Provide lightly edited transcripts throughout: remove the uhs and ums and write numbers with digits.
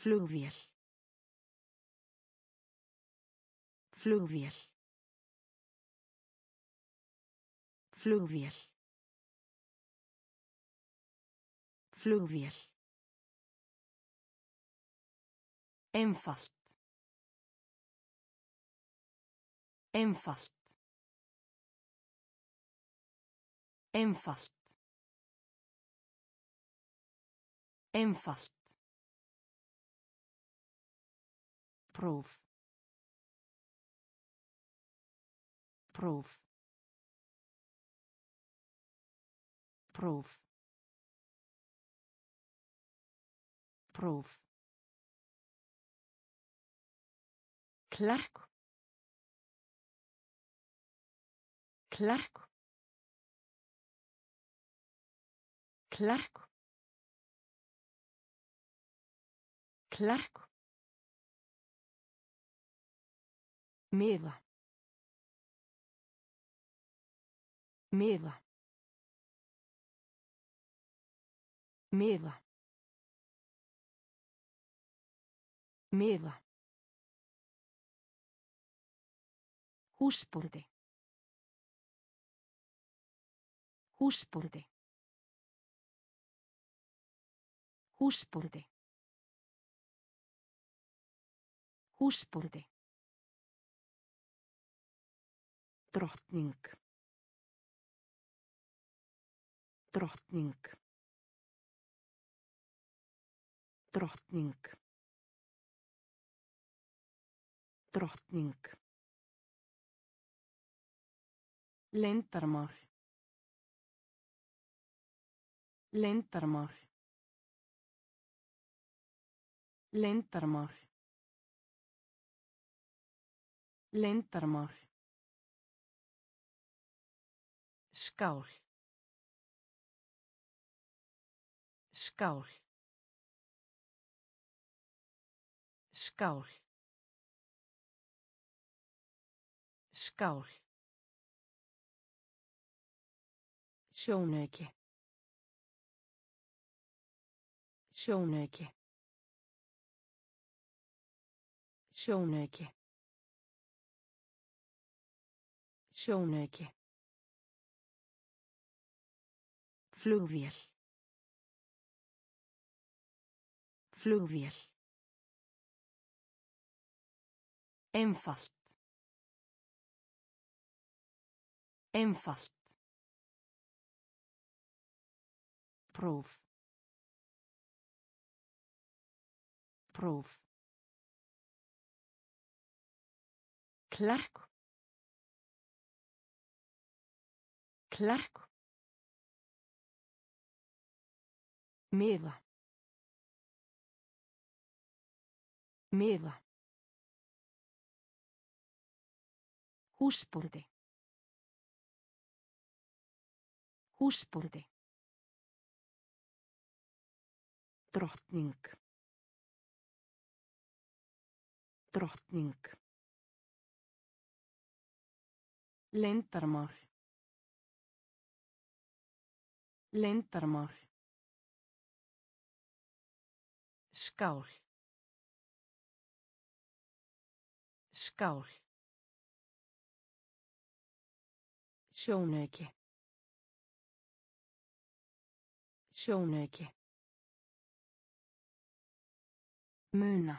Flugvél. Flugvél. Flugvél. Flugvél. Einfalt. Einfalt. Einfalt. Einfalt. Próf. Próf. Próf. Próf. Klerk. Klerk. Klerk. Klerk. Miða. Miða. Miða. Miða. Húsbóndi. Húsbóndi. Húsbóndi. Húsbóndi. Drottning. Drottning. Drottning. Drottning. Leyndarmál. Leyndarmál. Leyndarmál. Leyndarmál. Skál. Skál. Skál. Skál. Sjónauki. Sjónauki. Sjónauki. Sjónauki. Flugvél. Flugvél. Einfalt. Einfalt. Próf. Próf. Klerk. Klerk. Miða. Miða. Húsbóndi. Húsbóndi. Drottning. Drottning. Leyndarmál. Leyndarmál. Skál. Skál. Sjónauki. Sjónauki. Muna.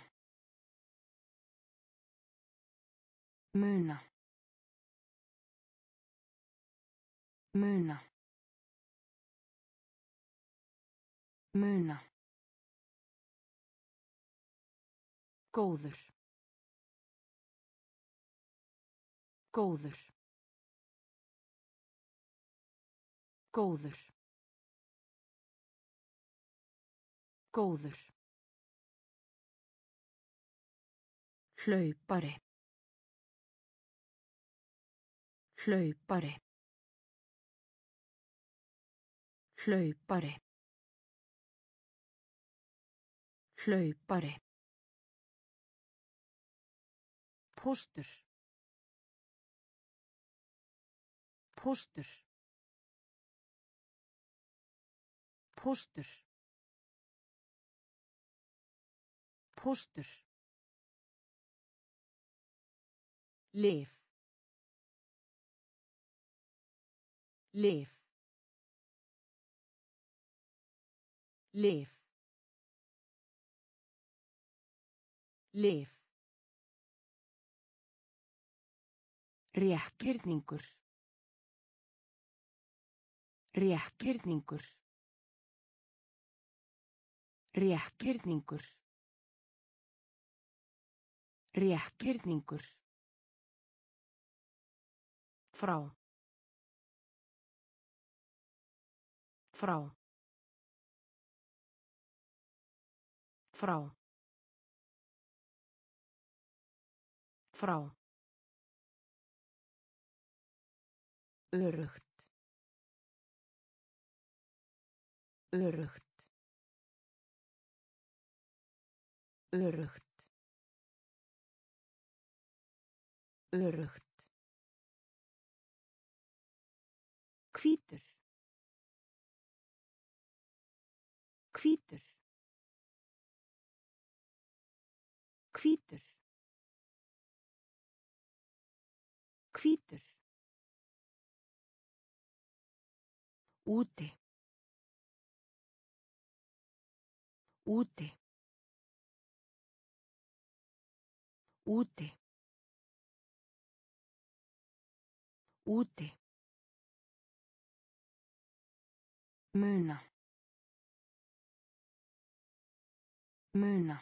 Muna. Muna. Muna. Góður. Góður. Góður. Góður. Hlaupari. Hlaupari. Hlaupari. Hlaupari. Póstur. Póstur. Póstur. Póstur. Lyf. Lyf. Lyf. Lyf. Rétthyrningur. Rétthyrningur. Rétthyrningur. Rétthyrningur. Frá. Frá. Frá. Frá. Öruggt. Öruggt. Öruggt. Öruggt. Hvítur. Hvítur. Hvítur. Hvítur. Úti. Úti. Úti. Úti. Muna. Muna.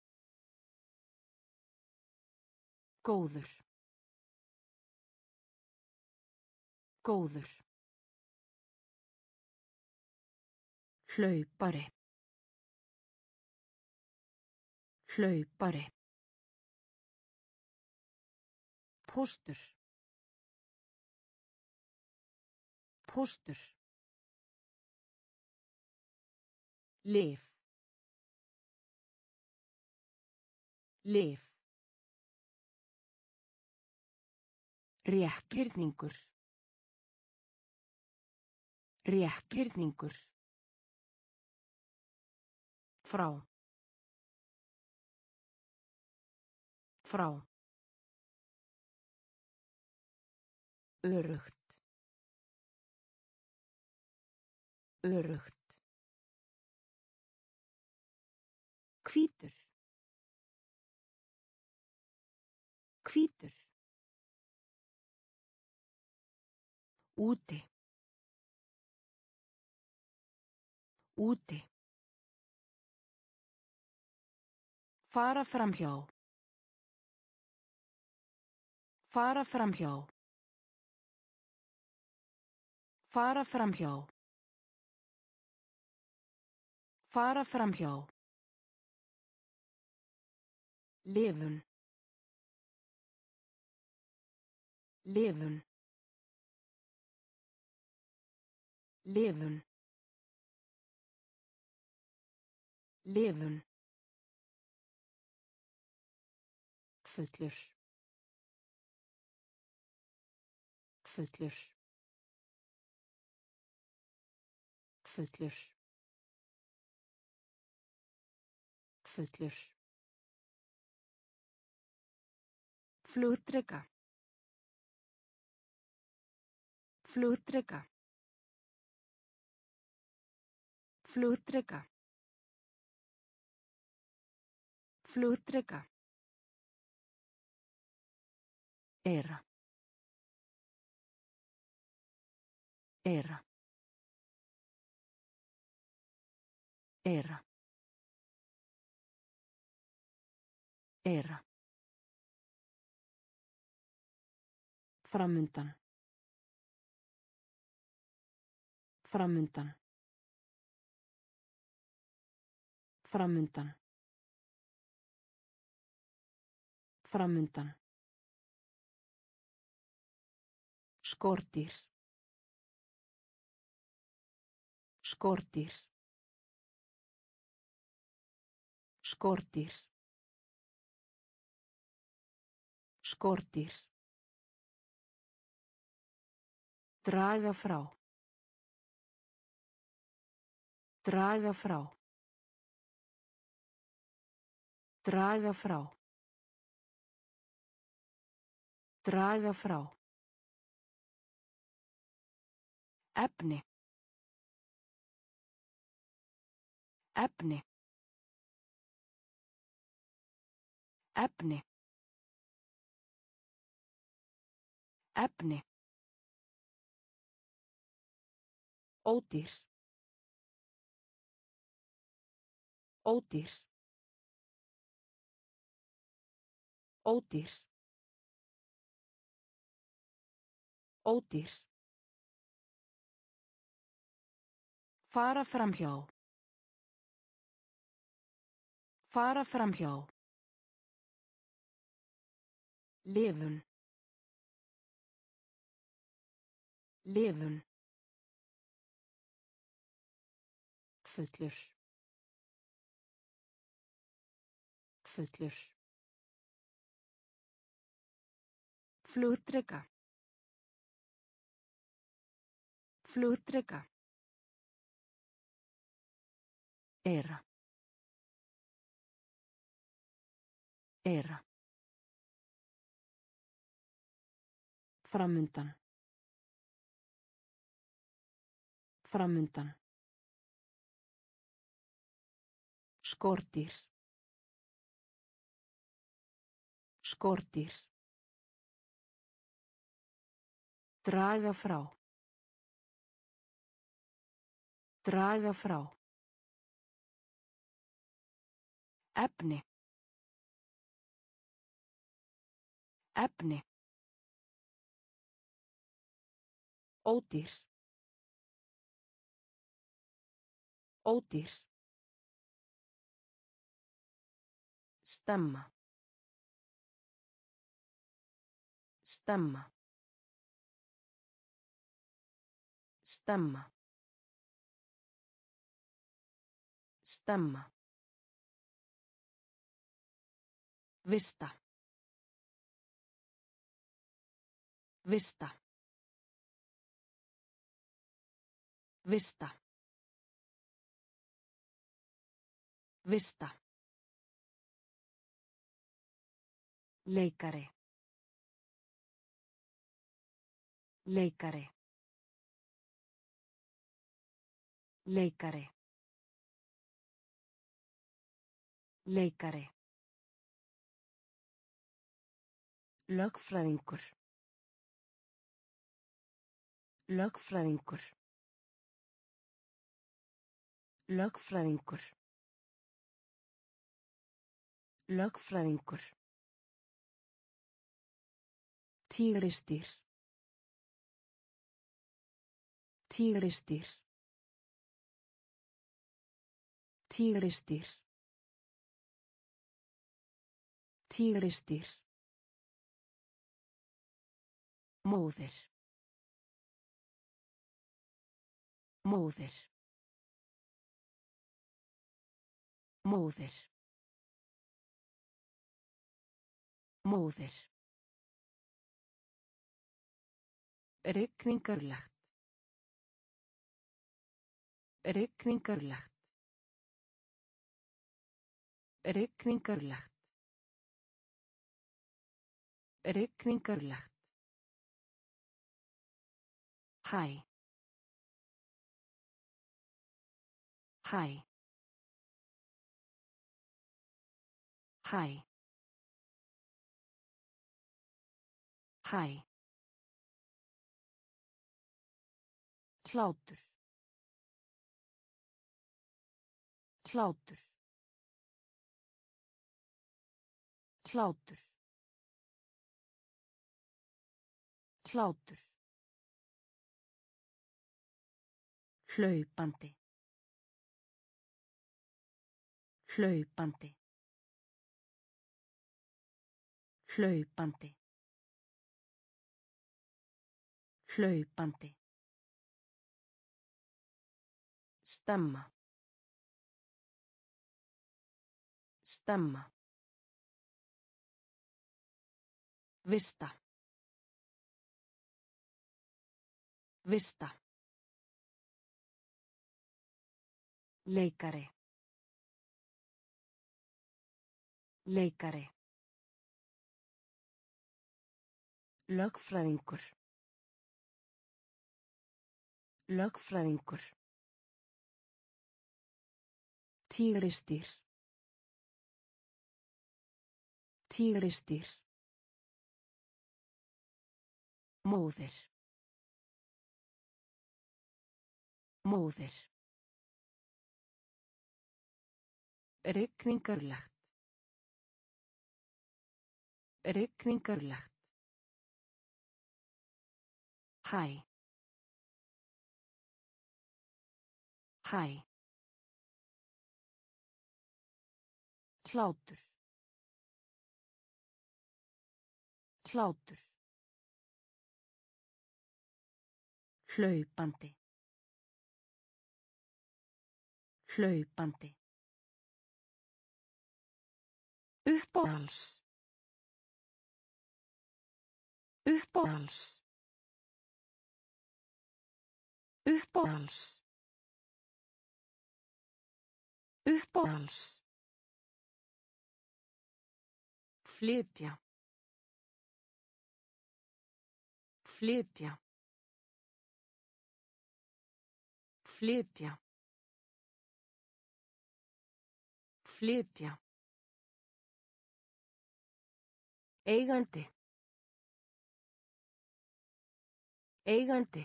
Góður. Góður. Hlaupari. Hlaupari. Póstur. Póstur. Lyf. Lyf. Rétthyrningur. Rétthyrningur. Frá. Frá. Öruggt. Öruggt. Hvítur. Hvítur. Úti. Úti. Fara framhjá. Fara framhjá. Fara framhjá. Fara framhjá. Lifun. Lifun. Lifun. Lifun. Fullur. Fullur. Fullur. Fullur. Flugdreka. Flugdreka. Flugdreka. Flugdreka. Era. Era. Era. Era. Framundan. Framundan. Framundan. Framundan. Skordýr. Skordýr. Skordýr. Skordýr. Draga frá. Draga frá. Draga frá. Draga frá. Efni. Efni. Efni. Efni. Ódýr. Ódýr. Ódýr. Ódýr. Fara framhjá. Fara framhjá. Lifun. Lifun. Fullur. Fullur. Flugdreka. Flugdreka. Era. Era. Framundan. Framundan. Skordýr. Skordýr. Draga frá. Draga frá. Efni. Efni. Ódýr. Ódýr. Stemma. Stemma. Stemma. Stemma. Vista. Vista. Vista. Vista. Leikari. Leikari. Leikari. Leikari. Lögfræðingur. Lögfræðingur. Lögfræðingur. Lögfræðingur. Tígrisdýr. Tígrisdýr. Tígrisdýr. Tígrisdýr. Móðir. Móðir. Móðir. Móðir. Rigningarlegt. Rigningarlegt. Rigningarlegt. Rigningarlegt. Hæ. Hæ. Hæ. Hæ. Hlátur. Hlátur. Hlátur. Hlátur. Hlaupandi. Hlaupandi. Hlaupandi. Hlaupandi. Stemma. Stemma. Vista. Vista. Leikari. Leikari. Lögfræðingur. Lögfræðingur. Tígrisdýr. Tígrisdýr. Móðir. Móðir. Rigningarlegt. Rigningarlegt. Hæ. Hæ. Hlátur. Hlátur. Hlaupandi. Hlaupandi. Uppáhalds. Uppáhalds. Uppáhalds. Uppáhalds. Flytja. Flytja. Flytja. Flytja. Eigandi. Eigandi.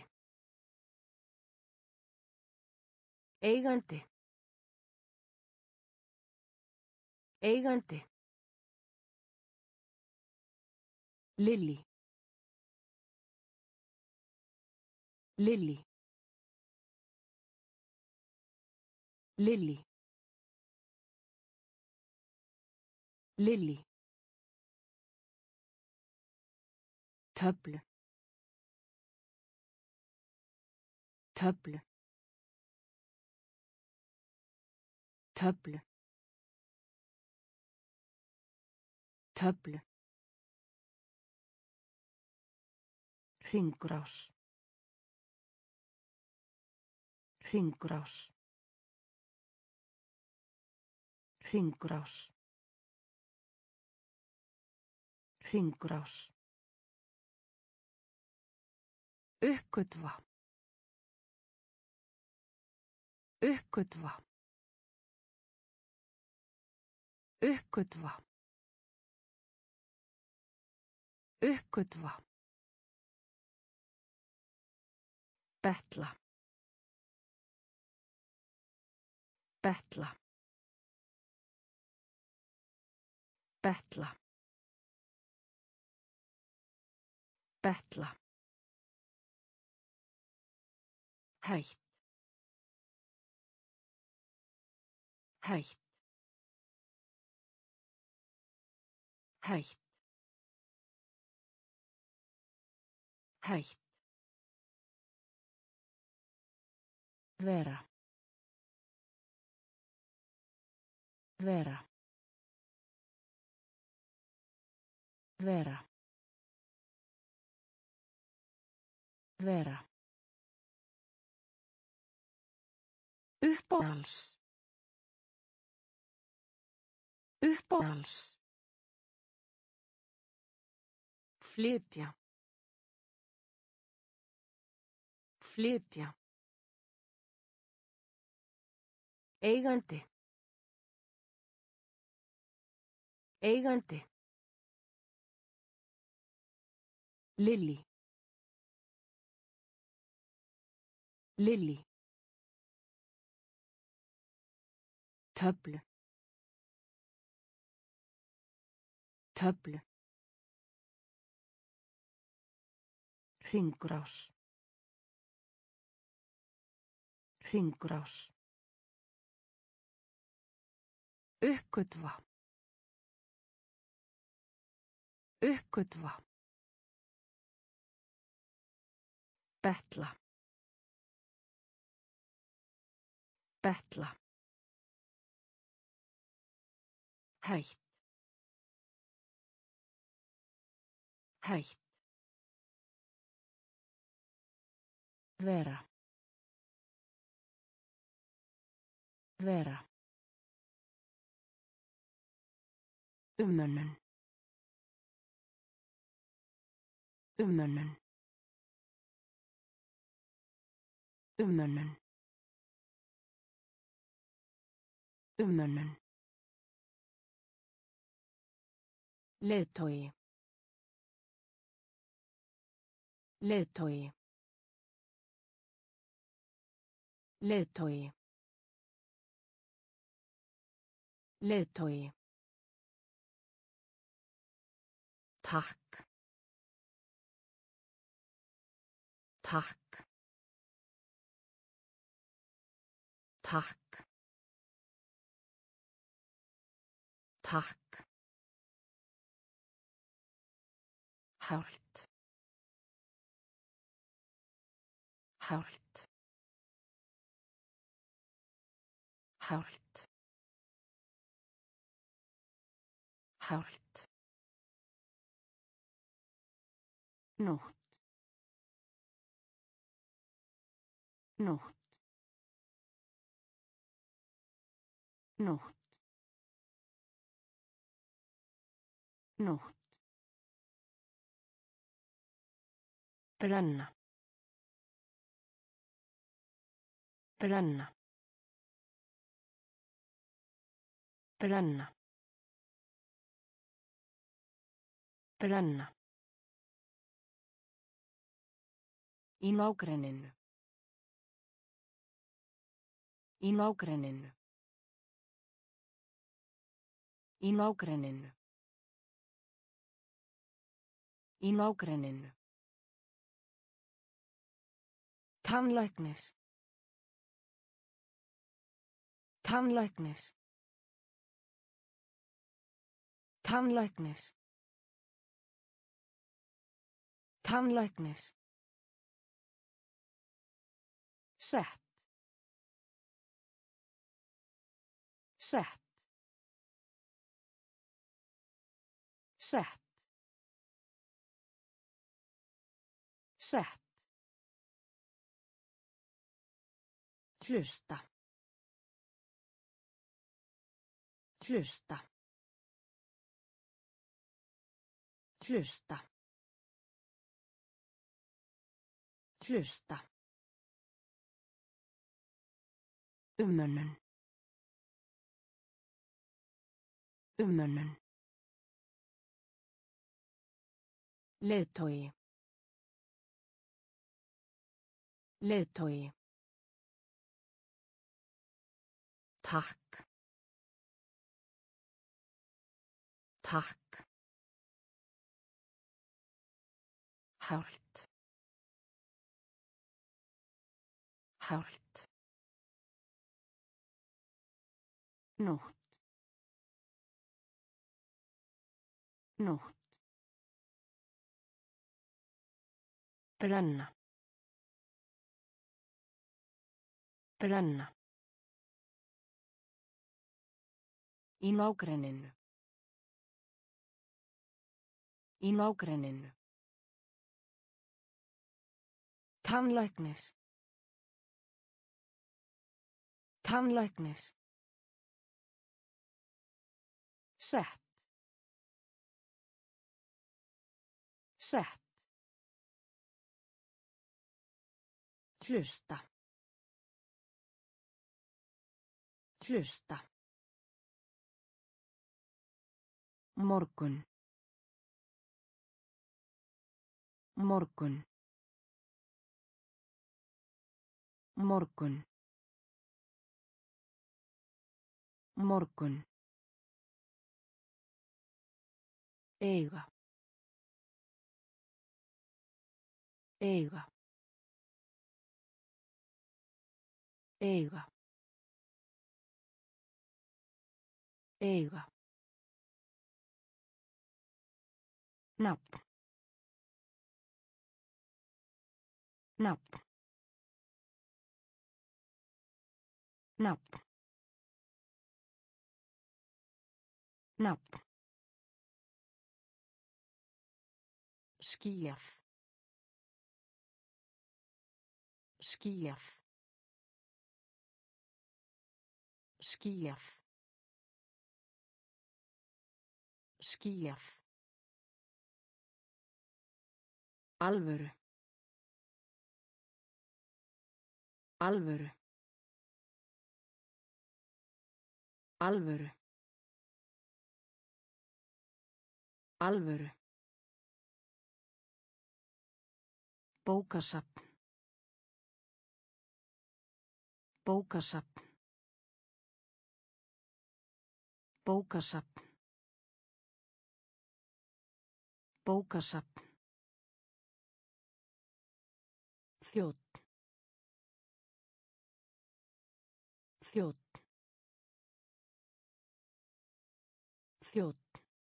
Eigandi. Eigandi. Lily. Lily. Lily. Lily. Töflu. Töflu. Töflu. Töflu. Hringrás. Hringrás. Hringrás. Hringrás. Uppgötva. Uppgötva. Uppgötva. Uppgötva. Betla. Betla. Betla. Betla. Hætt. Hætt. Hætt. Hætt. Vera. Vera. Vera. Vera. Uppáhalds. Uppáhalds. Flytja. Flytja. Eigandi. Eigandi. Lily. Lily. Töflu. Töflu. Hringrás. Hringrás. Uppgötva. Uppgötva. Betla. Betla. Hætt. Hætt. Vera. Vera. Umönnun. Umönnun. Umönnun. Umönnun. Leiðtogi. Leiðtogi. Leiðtogi. Leiðtogi. Takk. Takk. Takk. Takk. Hált. Hált. Hált. Hált. Nótt. Nótt. Nótt. Nótt. Brenna. Brenna. Brenna. Brenna. Í nágrenninu. Í nágrenninu. Í nágrenninu. Í nágrenninu. Tannlæknir. Tannlæknir. Tannlæknir. Tannlæknir. Sett. Sett. Sett. Sett. Hlusta. Hlusta. Hlusta. Hlusta. Umönnun. Umönnun. Leiðtogi. Leiðtogi. Takk. Takk. Hált. Hált. Nótt. Nótt. Brenna. Brenna. Í nágrenninu. Í nágrenninu. Tannlæknir. Tannlæknir. Sett. Sett. Hlusta. Hlusta. Morgun. Morgun. Morgun. Morgun. Eiga. Eiga. Eiga. Eiga. Nafn. Nafn. Nafn. Nafn. Skýjað. Skýjað. Skýjað. Skýjað. Alvöru. Alvöru. Alvöru. Alvöru. Bókasafn. Bókasafn. Bókasafn. Bókasafn. Þjónn. Þjónn. Þjónn.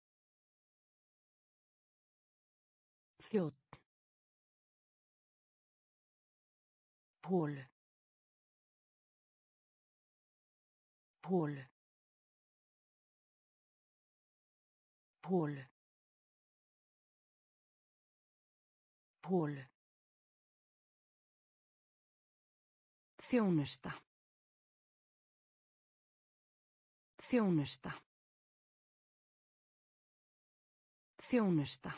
Þjónn. Holu. Holu. Holu. Holu. Þjónusta. Þjónusta. Þjónusta.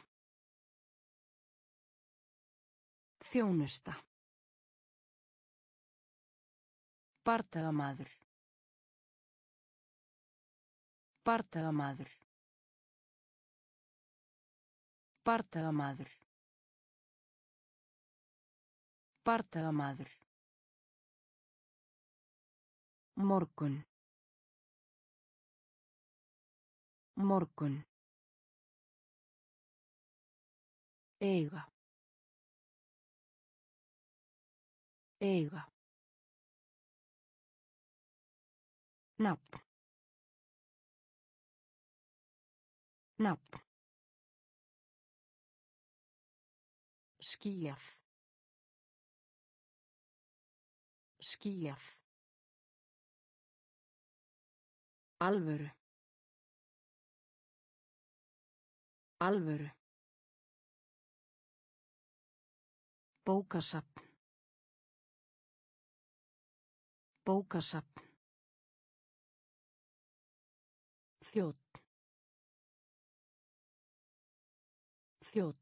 Þjónusta. Bardagamaður. Bardagamaður. Bardagamaður. Bardagamaður. Morgun. Morgun. Eiga. Eiga. Nafn. Nafn. Skýjað. Skýjað. Alvöru. Alvöru. Bókasafn. Bókasafn. Þjónn. Þjónn.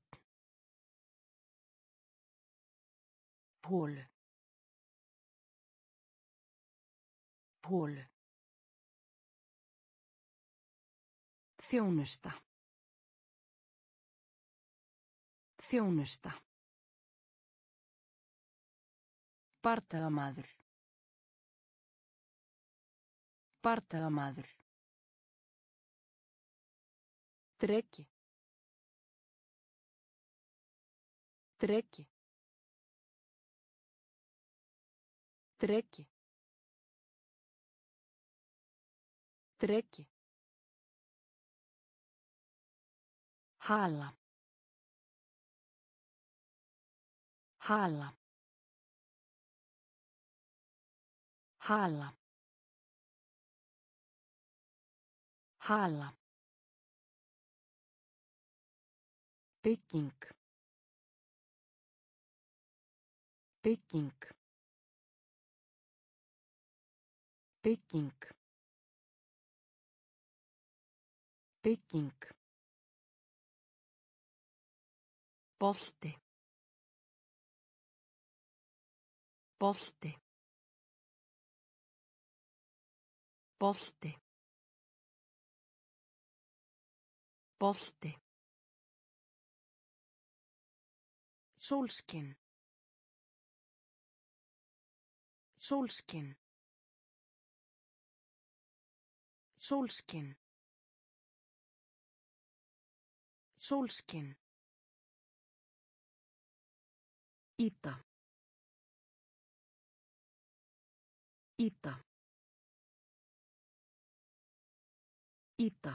Holu. Holu. Þjónusta. Þjónusta. Bardagamaður. Bardagamaður. Dreki. Dreki. Dreki. Dreki. Hala. Hala. Hala. Hala. Bygging. Bygging. Bygging. Bygging. Bolti. Bolti. Bolti. Bolti. Sólskin. Sólskin. Sólskin. Sólskin. Ýta. Ýta. Ýta.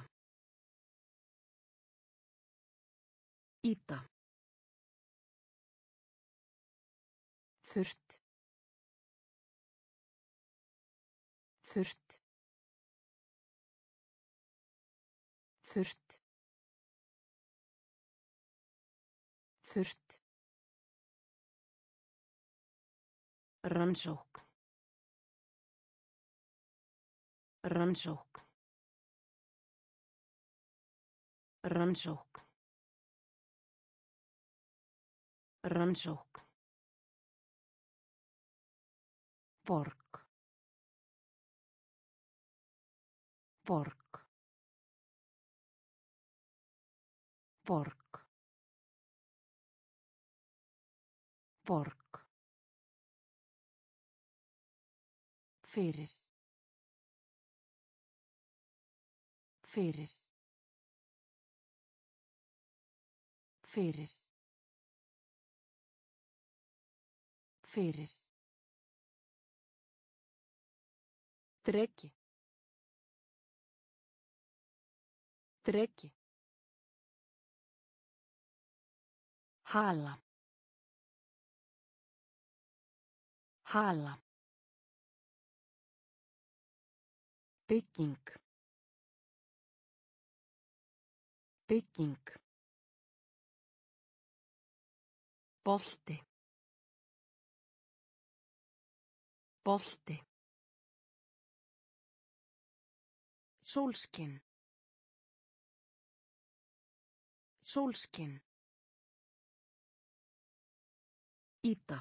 Ýta. Þurrt. Þurrt. Þurrt. Þurrt. Rannsókn. Rannsókn. Rannsókn. Rannsókn. Borg. Borg. Borg. Borg. Fyrir. Fyrir. Fyrir. Fyrir. Dreki. Dreki. Hala. Hala. Bygging. Bygging. Bolti. Bolti. Sólskin. Sólskin. Íta.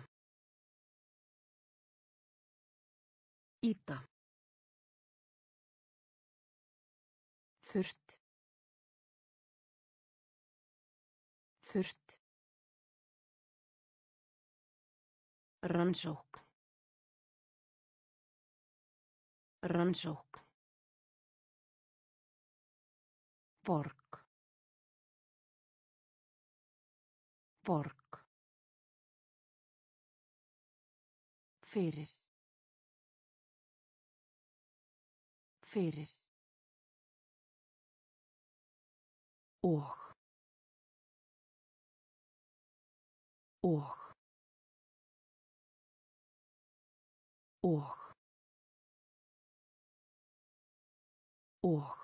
Íta. Þurrt. Þurrt. Rannsókn. Rannsókn. Borg. Borg. Fyrir. Fyrir. Og. Og. Og. Og.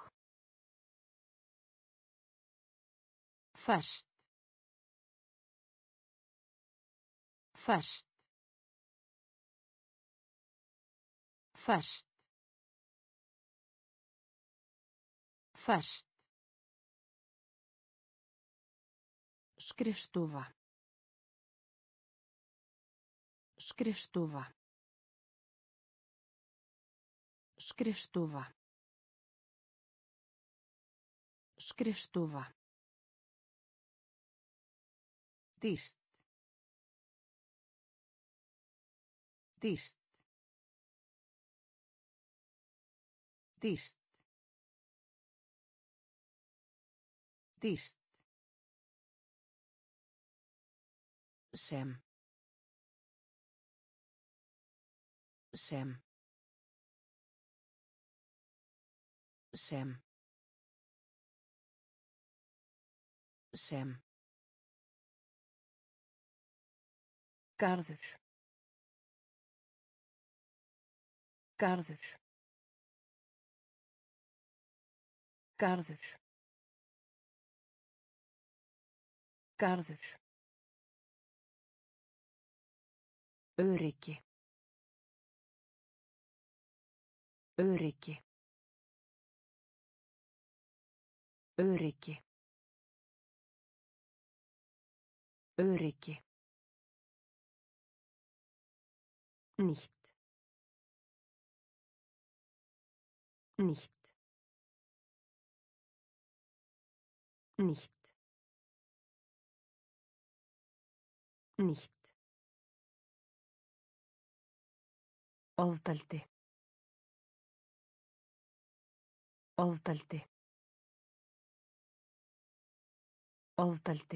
Ferskt. Ferskt. Ferskt. Ferskt. Skrifstofa. Skrifstofa. Skrifstofa. Skrifstofa. Dýrt. Dýrt. Dýrt. Dýrt. Sem. Sem. Sem. Sem. Garður. Garður. Garður. Garður. Öryggi. Öryggi. Öryggi. Öryggi. Nicht. Nicht. Nicht. Nicht. Ofbeldi. Ofbeldi. Ofbeldi.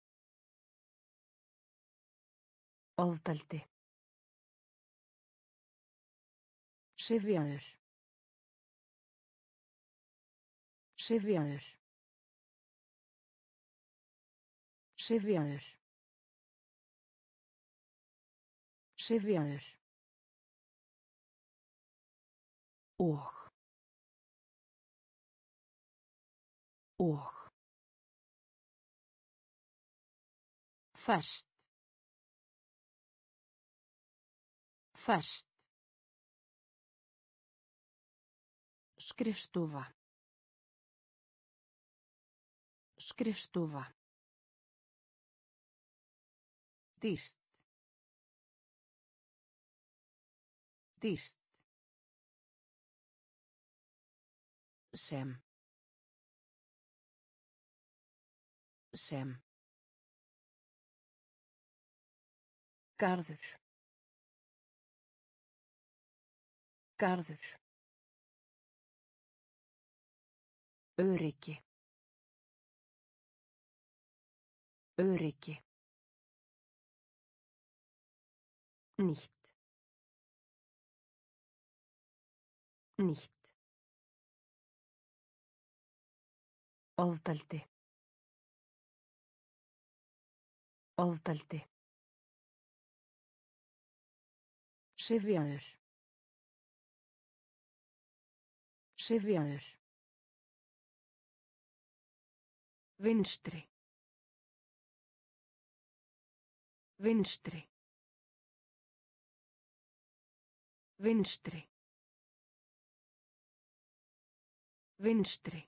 Ofbeldi. Syfjaður. Syfjaður. Syfjaður. Syfjaður. Og. Og. Ferskt. Ferskt. Skrifstofa. Skrifstofa. Dýrt. Dýrt. Sem. Sem. Garður. Garður. Öryggi. Öryggi. Nýtt. Nýtt. Ofbeldi. Ofbeldi. Syfjaður. Syfjaður. Vinstri. Vinstri. Vinstri. Vinstri.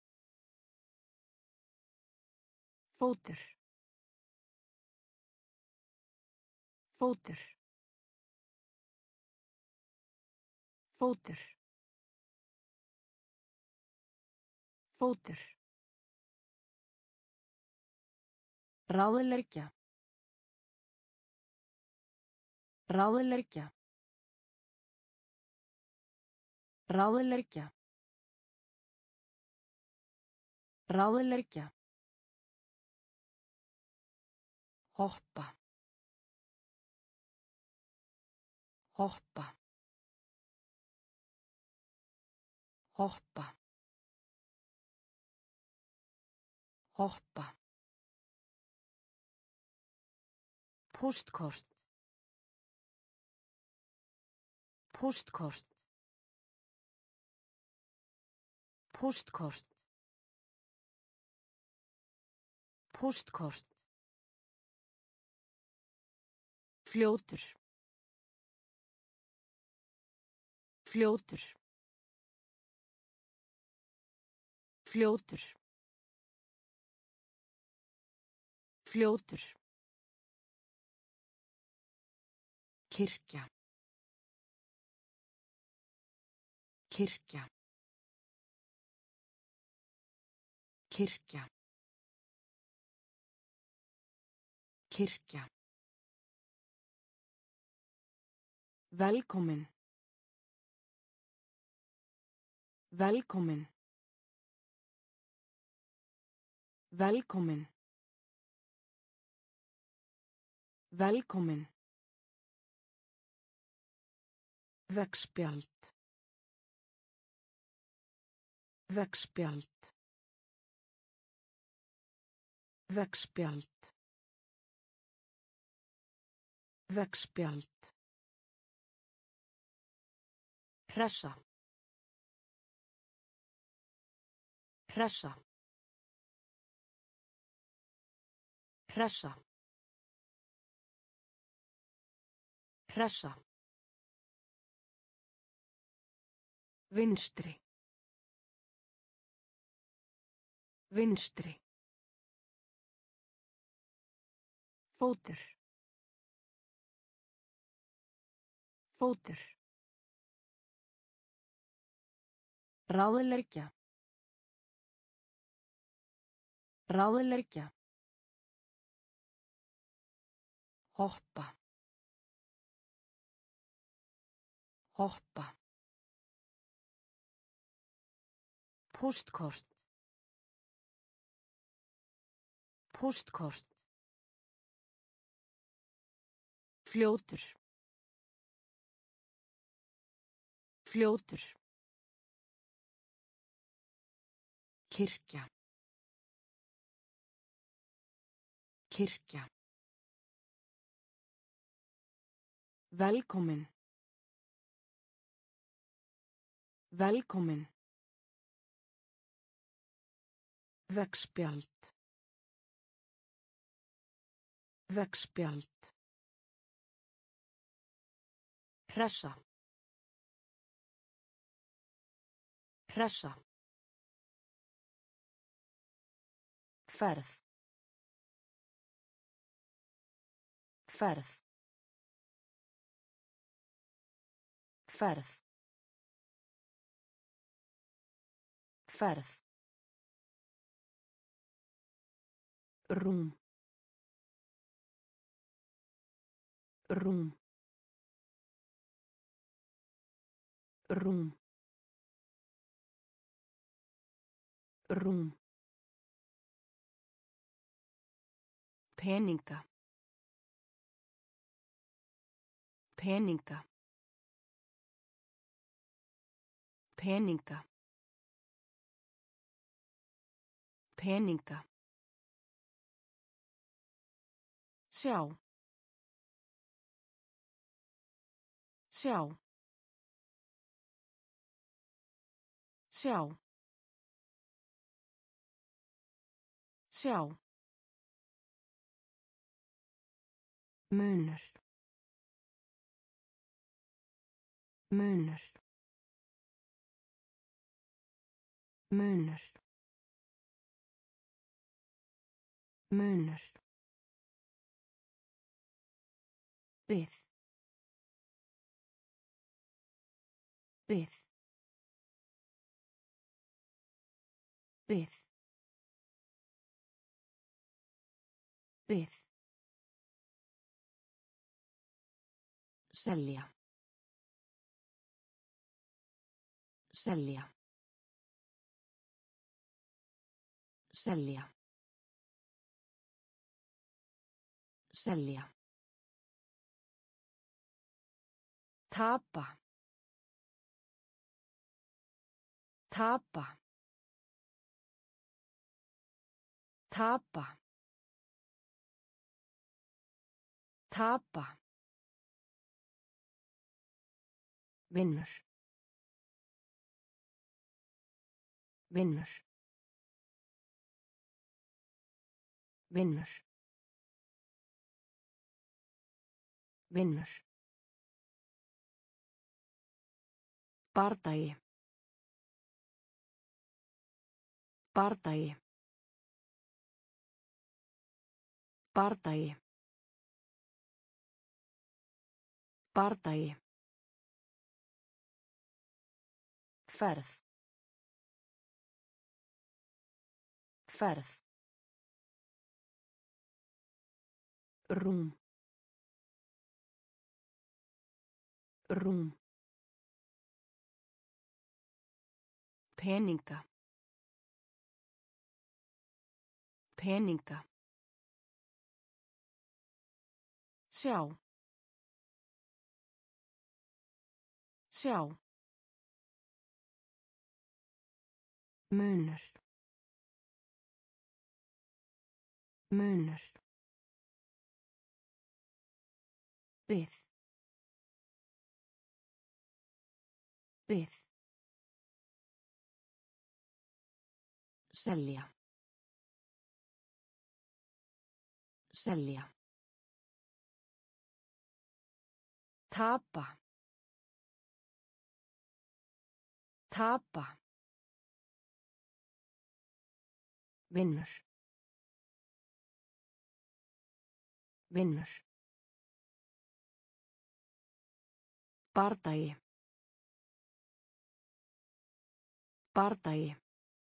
Fótur. Fótur. Fótur. Fótur. Ráðleggja. Ráðleggja. Ráðleggja. Ráðleggja. Hoppa. Hoppa. Hoppa. Hoppa. Póstkort. Póstkort. Póstkort. Póstkort. Fljótur. Fljótur. Fljótur. Fljótur. Kirkja. Kirkja. Kirkja. Kirkja. Velkomin. Velkomin. Velkomin. Velkomin. Veggspjald. Veggspjald. Veggspjald. Veggspjald. Hressa. Hressa. Hressa. Hressa. Vinstri. Vinstri. Fótur. Fótur. Ráðleggja. Ráðleggja. Hoppa. Hoppa. Póstkort. Póstkort. Fljótur. Fljótur. Kirkja. Kirkja. Velkomin. Velkomin. Veggspjald. Veggspjald. Hressa. Hressa. Ferð. Ferð. Ferð. Ferð. Rúm. Rúm. Rúm. Rúm. Peninga. Peninga. Peninga. Peninga. Sjá. Sjá. Sjá. Sjá. Munur. Munur. Munur. Munur. Við. Við. Við. Við. Selja. Selja. Selja. Selja. Tapa. Tapa. Tapa. Tapa. Vinnur. Vinnur. Vinnur. Vinnur. Bardagi. Bardagi. Bardagi. Bardagi. Ferð. Ferð. Rúm. Rúm. Peninga. Peninga. Sjá. Sjá. Munur. Munur. Við. Við. Selja. Selja. Tapa. Tapa. Vinnur. Vinnur. Bardagi. Bardagi.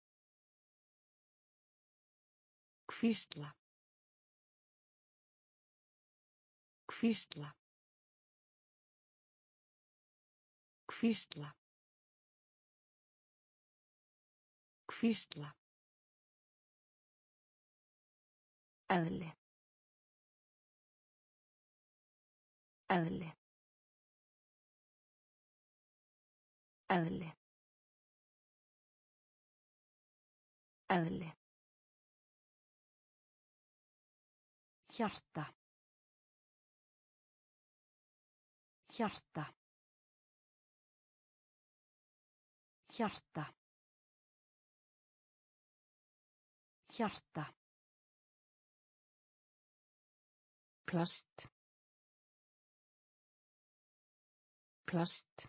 Hvísla. Hvísla. Hvísla. Hvísla. Eðli. Eðli. Eðli. Eðli. Hjarta. Hjarta. Hjarta. Hjarta. Plast. Plast.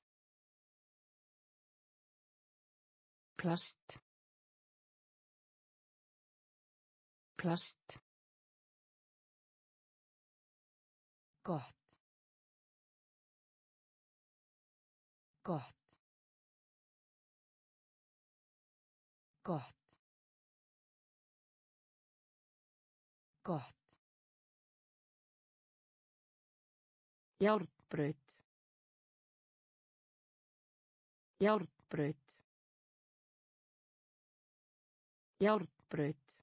Plast. Plast. Gott. Gott. Gott. Gott. Járnbraut. Járnbraut. Járnbraut.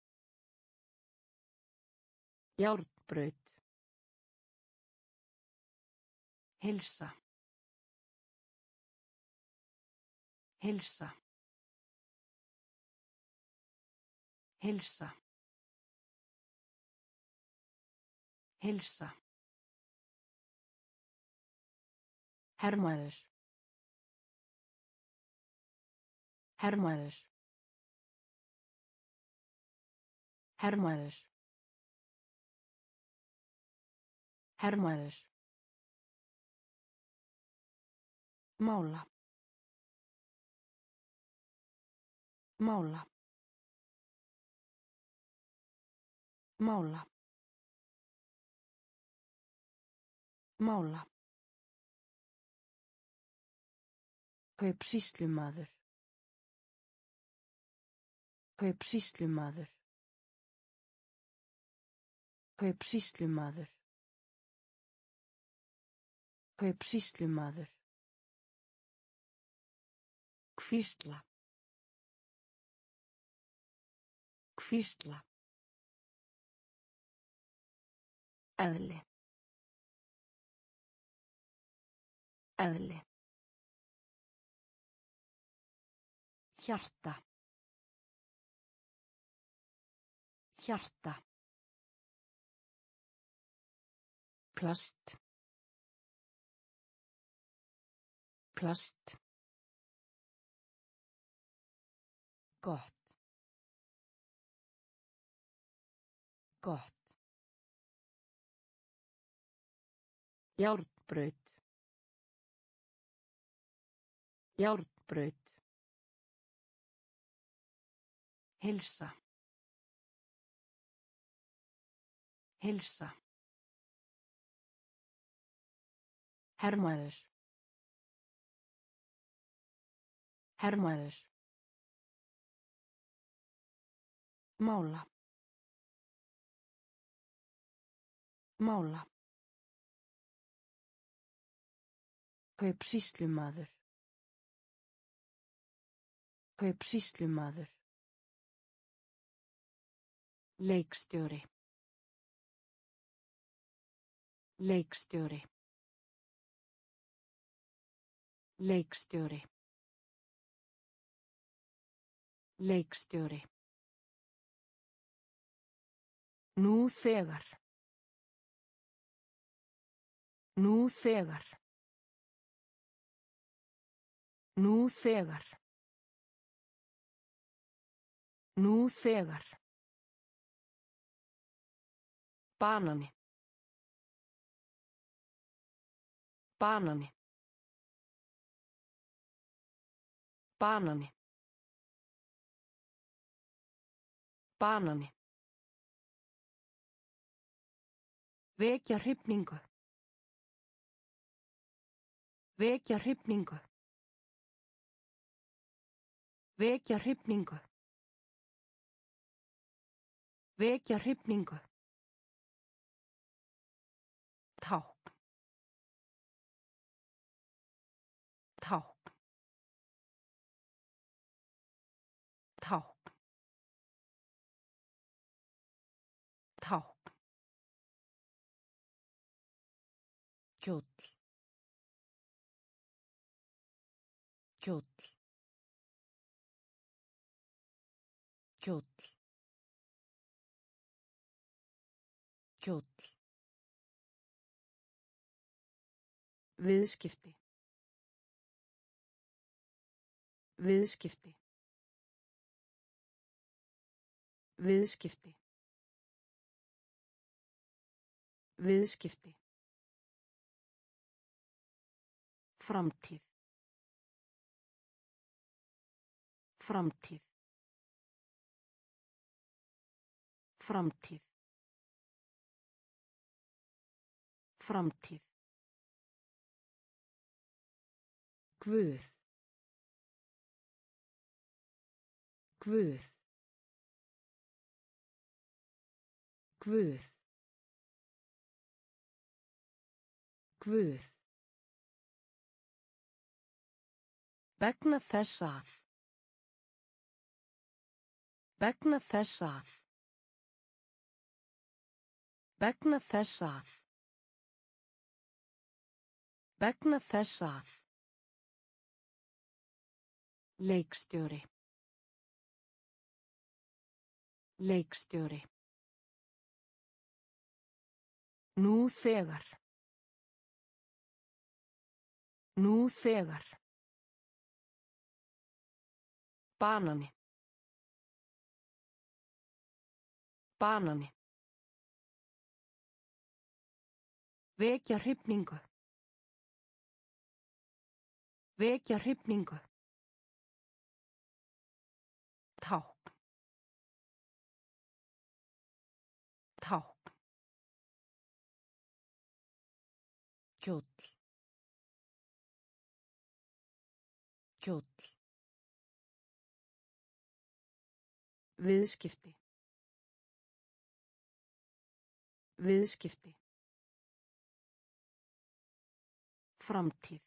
Járnbraut. Heilsa. Heilsa. Heilsa. Heilsa. Hermaður. Hermaður. Hermaður. Hermaður. Mála. Mála. Mála. Mála. Kaupsýslumaður. Kaupsýslumaður. Kaupsýslumaður. Kaupsýslumaður. Hvísla. Hvísla. Eðli. Eðli. Hjarta. Hjarta. Plast. Plast. Gott. Gott. Járnbraut. Járnbraut. Heilsa. Heilsa. Hermaður. Hermaður. Mála. Mála. Kaupsýslumaður. Kaupsýslumaður. Leikstjóri. Leikstjóri. Leikstjóri. Leikstjóri. Nú þegar. Nú þegar. Nú þegar. Nú þegar. Banani. Banani. Banani. Banani. Vekja hrifningu. Vekja hrifningu. Vekja hrifningu. Vekja hrifningu. Tákn. Tákn. Tákn. Tákn. Kjóll. Kjóll. Kjóll. Kjóll. Viðskipti. Viðskipti. Viðskipti. Viðskipti. Framtíð. Framtíð. Framtíð. Framtíð. Guð. Guð. Guð. Guð. Vegna þess að. Vegna þess að. Vegna þess að. Vegna þess að. Leikstjóri. Leikstjóri. Nú þegar. Nú þegar. Banani. Banani. Vekja hrifningu. Vekja hrifningu. Tákn. Tákn. Kjóll. Kjóll. Viðskipti. Viðskipti. Framtíð.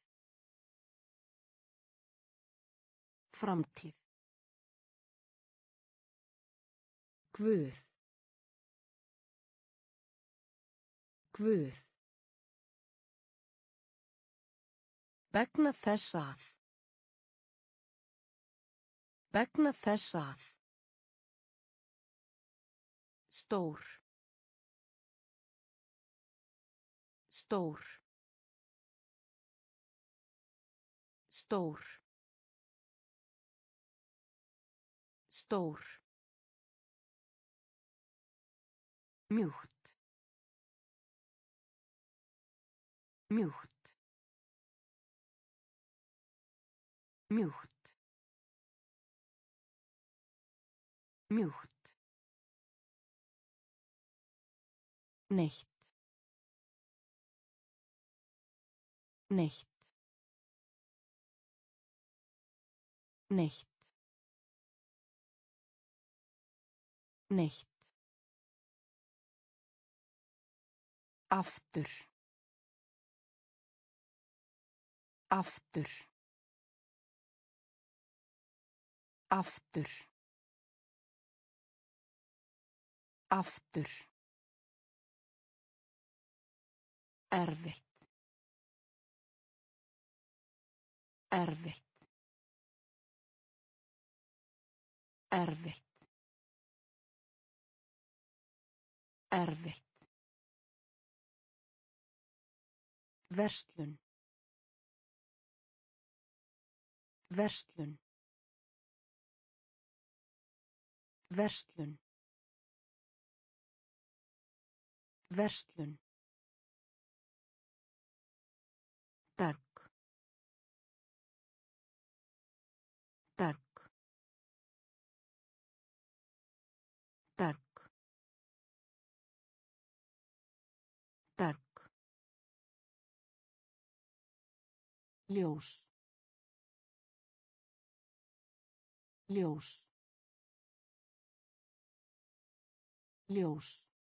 Framtíð. Guð. Guð. Vegna þess að. Vegna þess að. Stór. Stór. Stór. Stór. Mjúkt. Mjúkt. Mjúkt. Mjúkt. Neitt. Neitt. Neitt. Neitt. Aftur. Aftur. Aftur. Aftur. Erfitt. Erfitt. Erfitt. Erfitt. Verslun. Verslun. Verslun. Verslun. Berg. Berg. Berg. Berg. Ljós. Ljós. Ljós.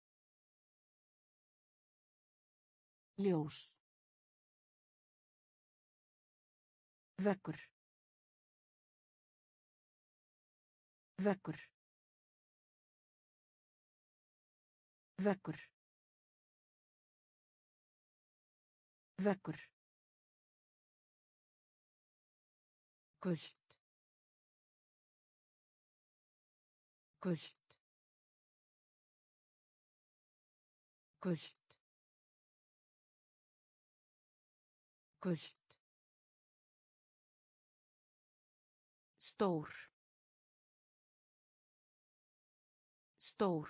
Ljós. Veggur. Veggur. Veggur. Veggur. Gult. Gult. Gult. Gult. Stór. Stór.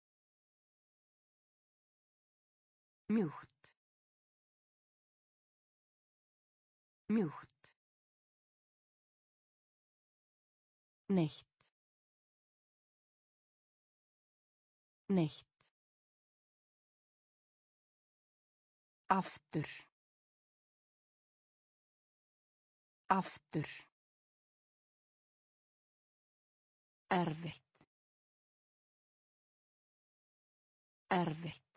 Mjúkt. Mjúkt. Neitt. Neitt. Aftur. Aftur. Erfitt. Erfitt.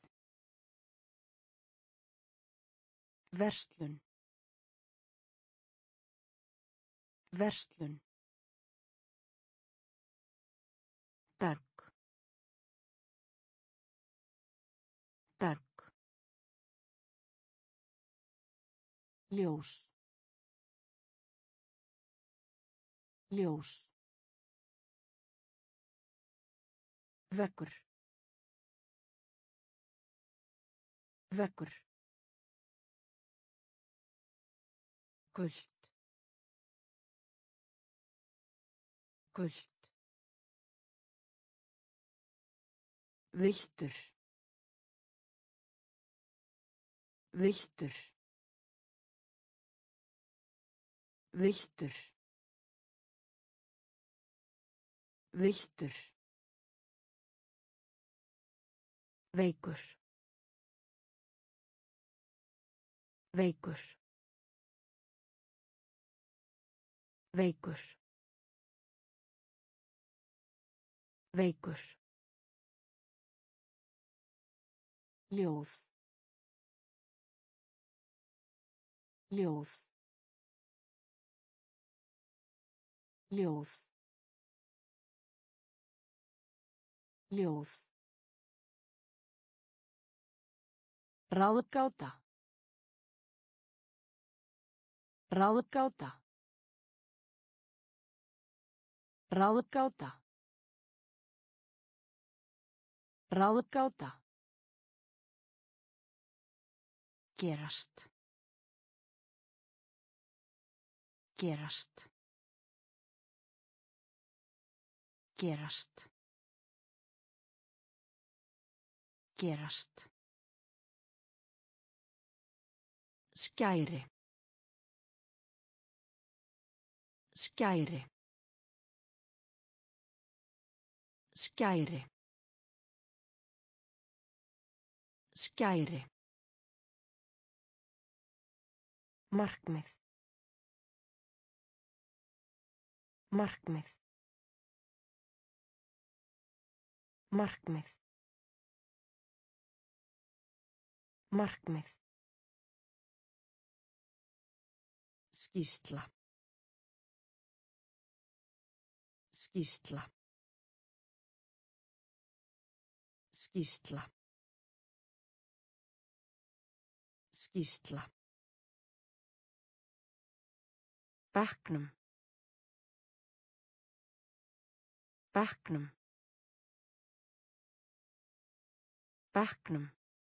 Verslun. Verslun. Berg. Berg. Ljós. Ljós. Veggur. Veggur. Gult. Gult. Villtur. Villtur. Villtur. Villtur. Veikur. Veikur. Veikur. Veikur. Ljóð. Ljóð. Ljóð. Ljóð. Ráðgáta. Ráðgáta. Ráðgáta. Ráðgáta. Gerast. Gerast. Gerast. Gerast. Skæri. Skæri. Skæri. Skæri. Markmið. Markmið. Markmið. Markmið. Skýrsla. Skýrsla. Skýrsla. Skýrsla. Bekknum. Bekknum. Bekknum.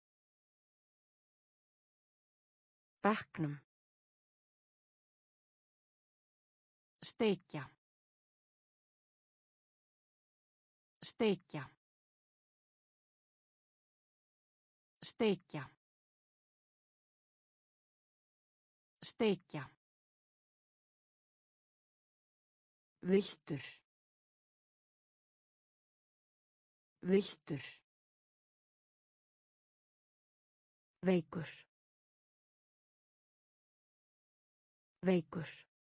Bekknum. Steikja. Steikja. Steikja. Steikja. Villtur. Villtur. Veikur. Veikur.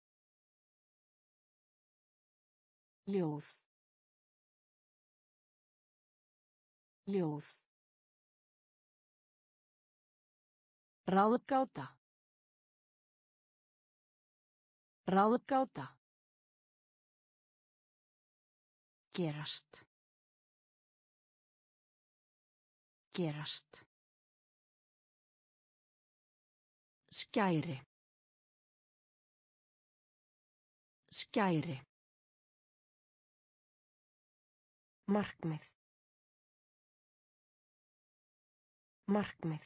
Ljóð. Ljóð. Ráðgáta. Ráðgáta. Gerast. Gerast. Skæri. Skæri. Markmið. Markmið.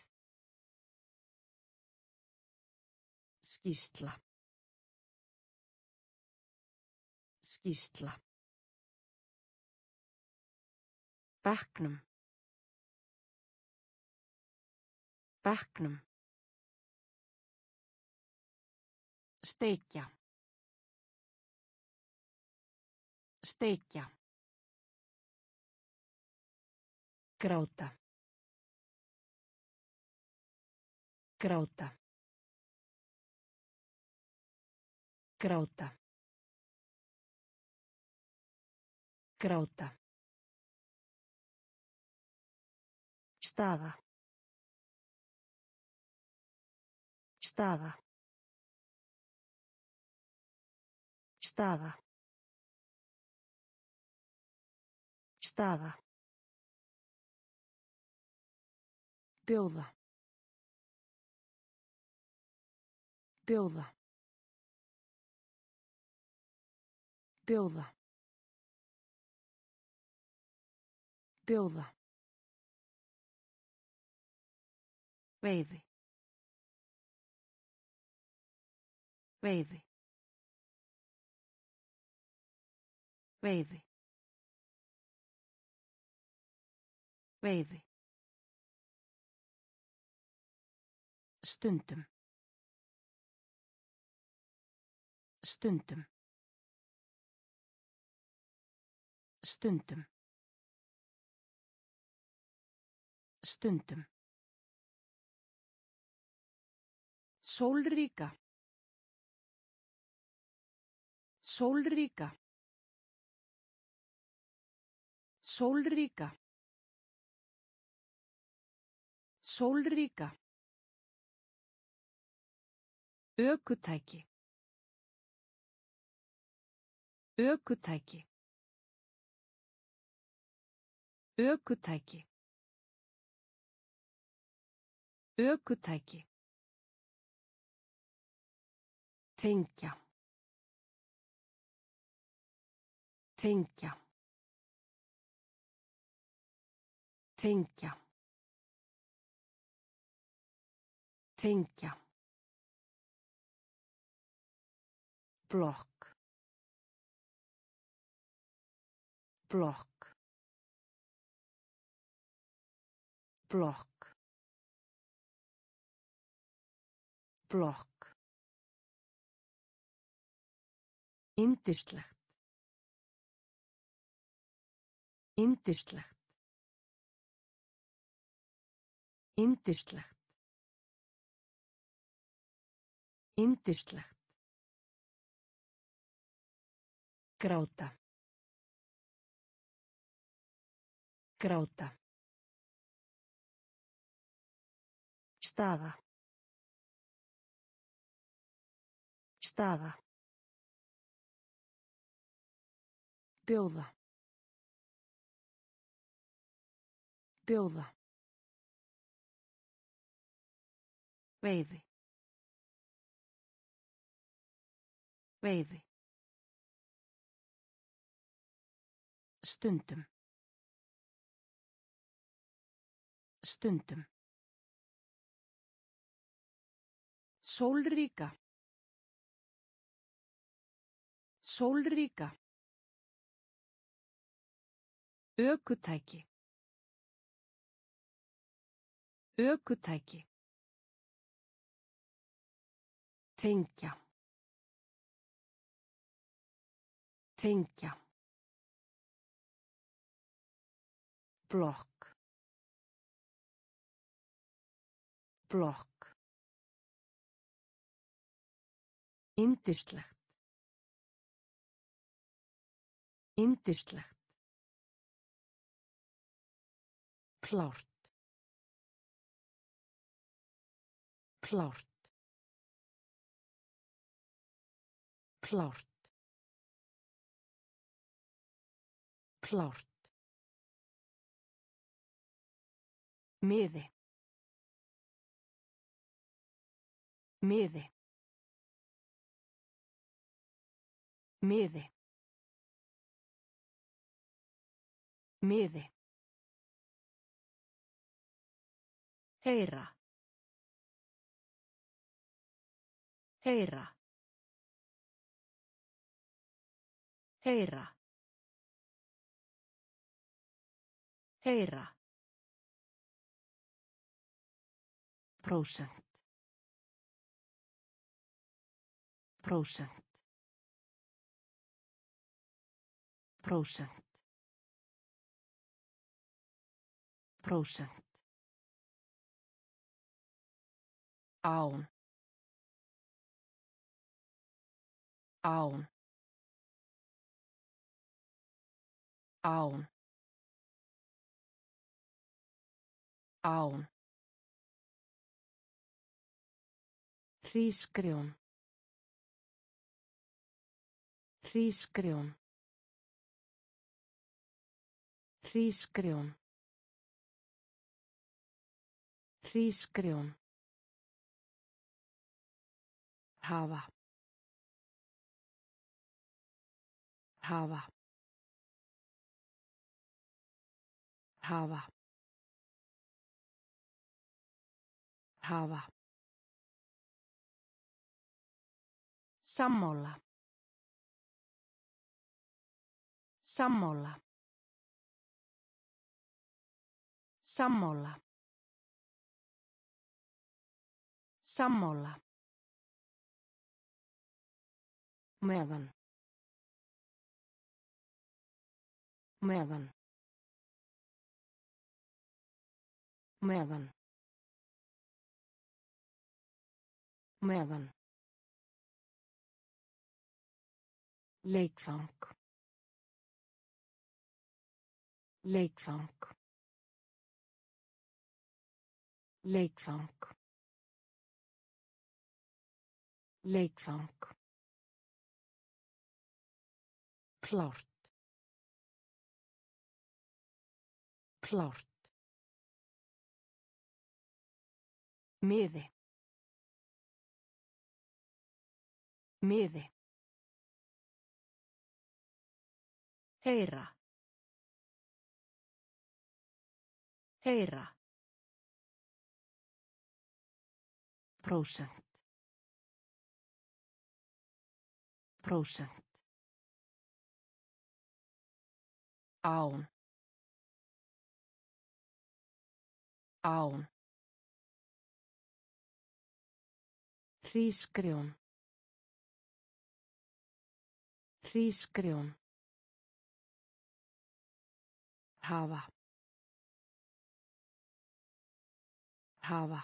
Skýrsla. Skýrsla. Bekknum. Bekknum. Steikja. Steikja. Gráta. Gráta. Gráta. Gráta. Staða. Staða. Staða. Staða. Bjóða. Bjóða. Bjóða. Bjóða. Veiði. Veiði. Veiði. Veiði. Stundum. Stundum. Stundum. Stundum. Sólríka. Sólríka. Sólríka. Sólríka. Ökutæki. Ökutæki. Ökutæki. Ökutæki. Tengja. Tengja. Tengja. Tengja. Blokk. Blokk. Blokk. Blokk. Yndislegt. Yndislegt. Yndislegt. Yndislegt. Gráta. Gráta. Staða. Staða. Bjóða. Bjóða. Veiði. Veiði. Stundum. Stundum. Sólríka. Sólríka. Ökutæki. Ökutæki. Tengja. Tengja. Blokk. Blokk. Yndislegt. Yndislegt. Klárt. Klárt. Klárt. Klárt. Miði. Miði. Miði. Miði. Heyra. Heyra. Heyra. Heyra. Prósent. Prósent. Prósent. Prósent. Án. Án. Án. Án. Hrísgrjón. Hrísgrjón. Hrísgrjón. Hrísgrjón. Hafa. Hafa. Hafa. Hafa. Sammála. Sammála. Sammála. Sammála. Meðan. Meðan. Meðan. Meðan. Leikfang. Leikfang. Leikfang. Leikfang. Klárt. Klárt. Miði. Miði. Heyra. Heyra. Prósent. Prósent. Án. Án. Hrísgrjón. Hrísgrjón. Hafa. Hafa.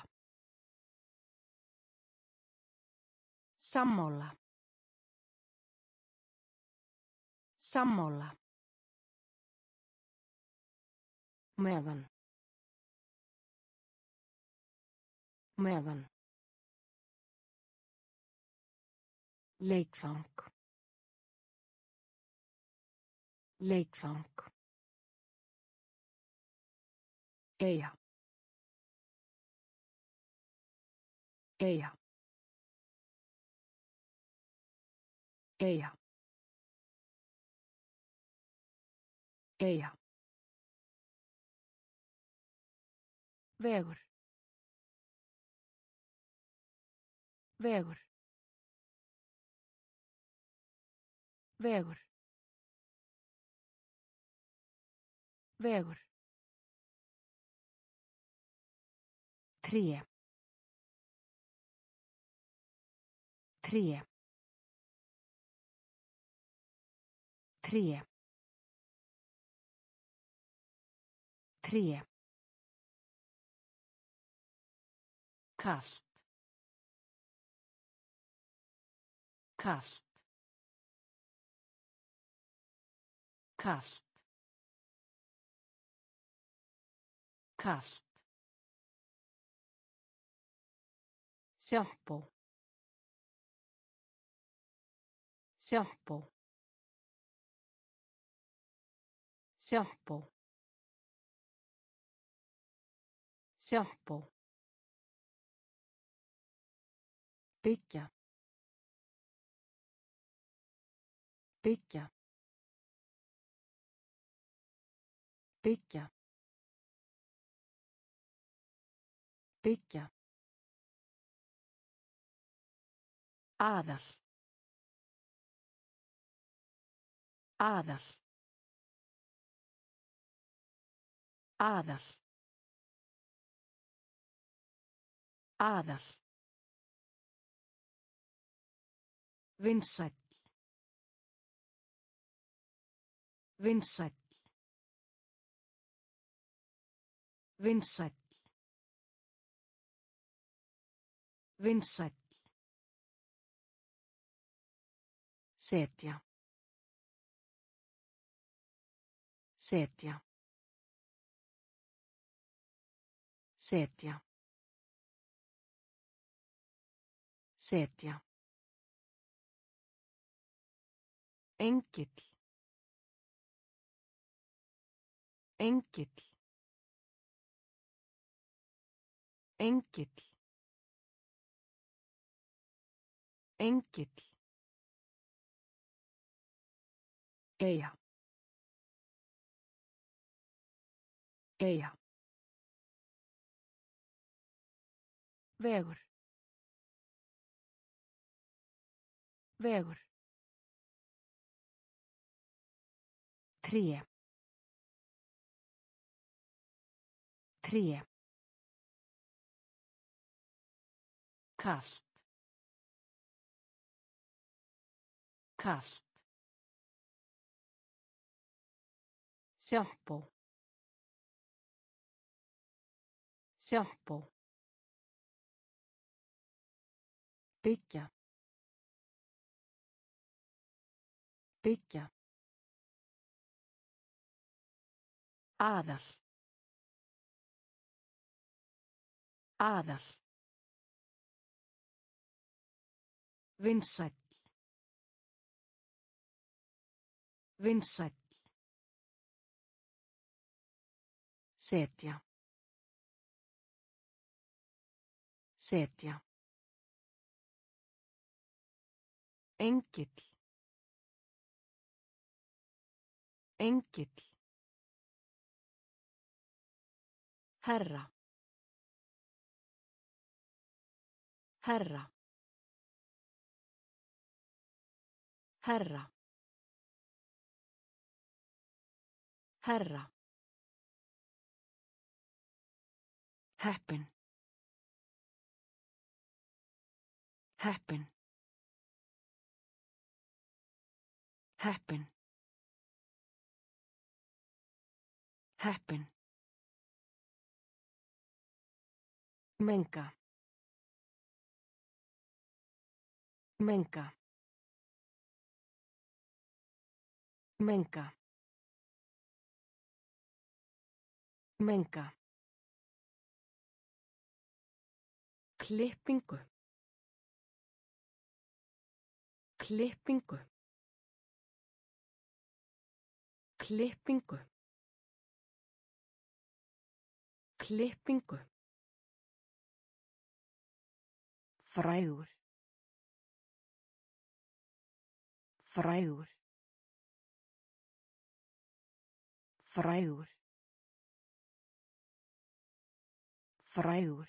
Sammála. Sammála. Meðan. Meðan. Leikfang. Leikfang. Eyja. Eyja. Eyja. Eyja. Vegur. Vegur. Vegur. Vegur. Tré. Tré. Tré. Tré. Kalt. Kalt. Kalt. Kalt. Sjampó. Sjampó. Sjampó. Sjampó. Byggja. Byggja. Byggja. Byggja. Aðal. Aðal. Aðal. Aðal. Vinsæll. Vinsæll. Vinsæll. Vinsæll. Setja. Setja. Setja. Setja. Engill. Engill. Engill. Engill. Eyja. Eyja. Vegur. Vegur. Tré. Tré. Kalt. Kalt. Sjampó. Sjampó. Byggja. Byggja. Aðal. Aðal. Vinsæll. Vinsæll. Setja. Setja. Engill. Engill. Herra. Herra. Herra. Herra. Heppin. Heppin. Heppin. Heppin. Menga. Menga. Menga. Menga. Klippingu. Klippingu. Klippingu. Klippingu. Frægur. Frægur. Frægur. Frægur.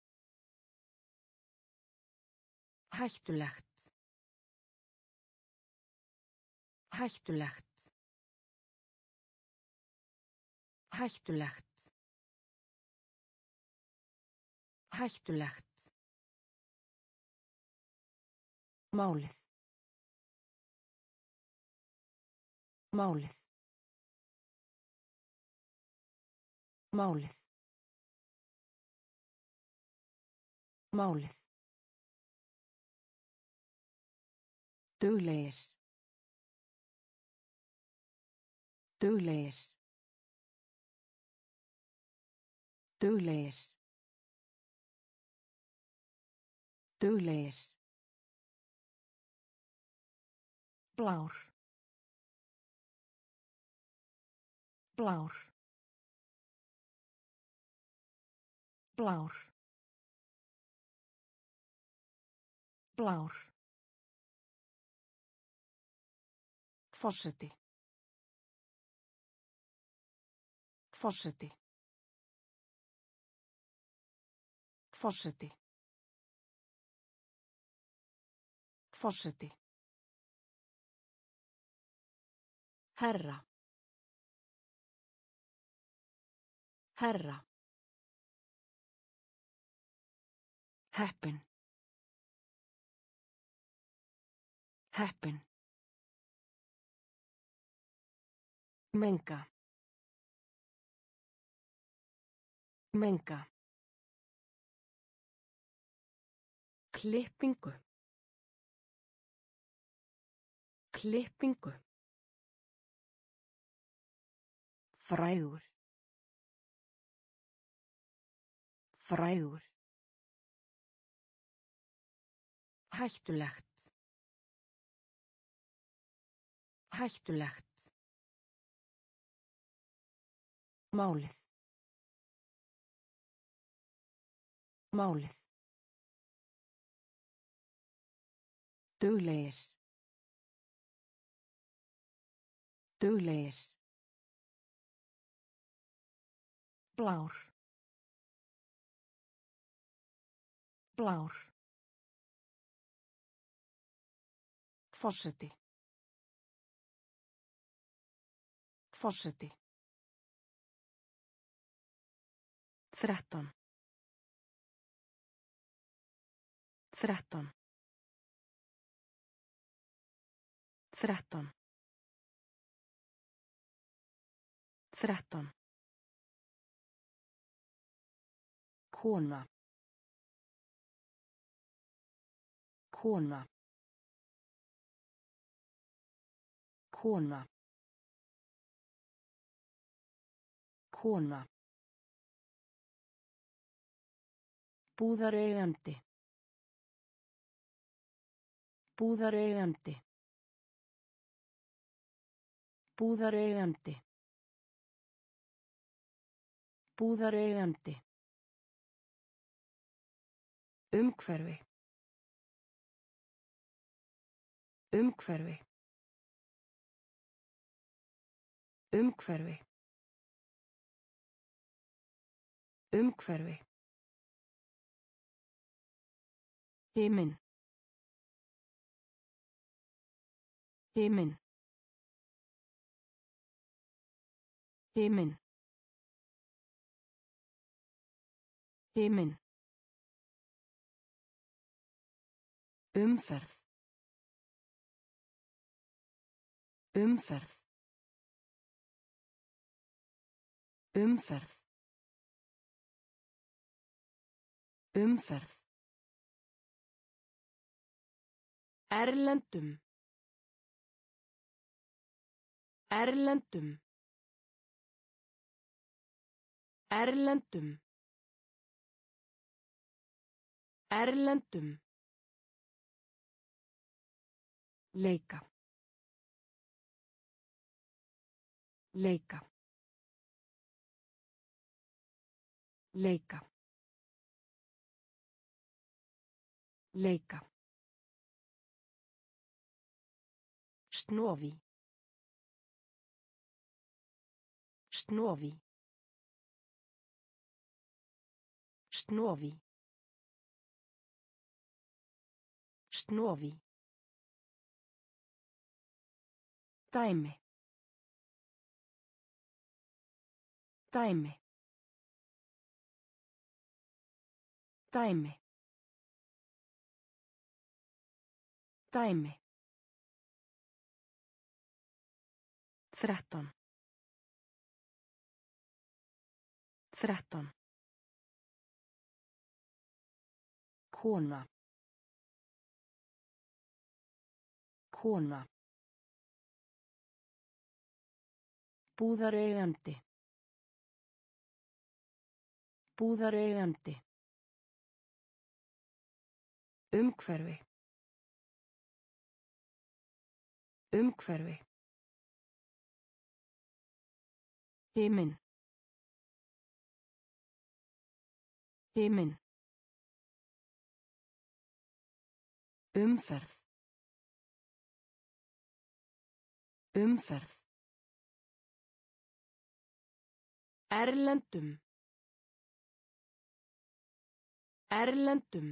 Hættulegt. Hættulegt. Hættulegt. Hættulegt. Málið. Málið. Málið. Málið. Duglegir. Duglegir. Duglegir. Duglegir. Blár. Blár. Blár. Blár. Forseti. Forseti. Forseti. Forseti. Herra. Herra. Heppin. Heppin. Menga. Menga. Klippingu. Klippingu. Frægur. Frægur. Hættulegt. Hættulegt. Málið. Málið. Duglegir. Duglegir. Blár. Blár. Forseti. Forseti. 13. 13. 13. 13. Kona. Kona. Kona. Kona. Búðareigandi. Búðareigandi. Búðareigandi. Búðareigandi. Umhverfi. Umhverfi. Umhverfi. Umhverfi. Himinn. Himinn. Himinn. Himinn. Umferð. Umferð. Umferð. Umferð. Erlendum. Erlendum. Erlendum. Erlendum. Leika. Leika. Leika. Leika. Snovi. Snovi. Snovi. Snovi. Dæmi. Dæmi. Dæmi. Dæmi. 13. 13. Kona. Kona. Búðareigandi. Búðareigandi. Umhverfi. Umhverfi. Himinn. Himinn. Umferð. Umferð. Erlendum. Erlendum.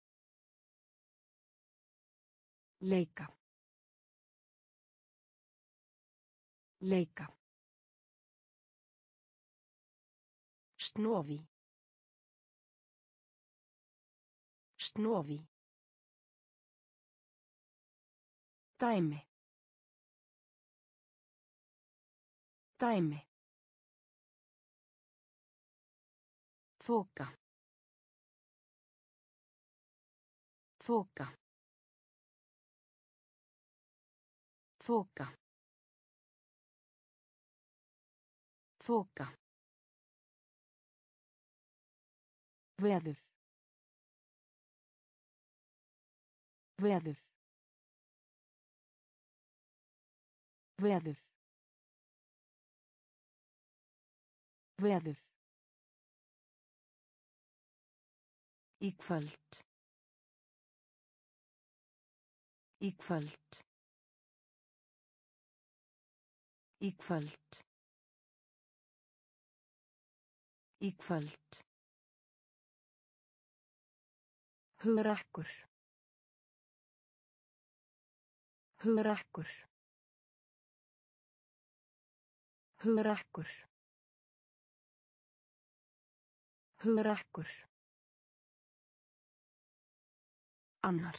Leika. Leika. Snovi. Snovi. Dæmi. Dæmi. Þoka. Þoka. Þoka. Þoka. Veður. Veður. Veður. Veður. Í kvöld. Í kvöld. Í kvöld. Í kvöld. Hugrakkur. Hugrakkur. Hugrakkur. Hugrakkur. Annar.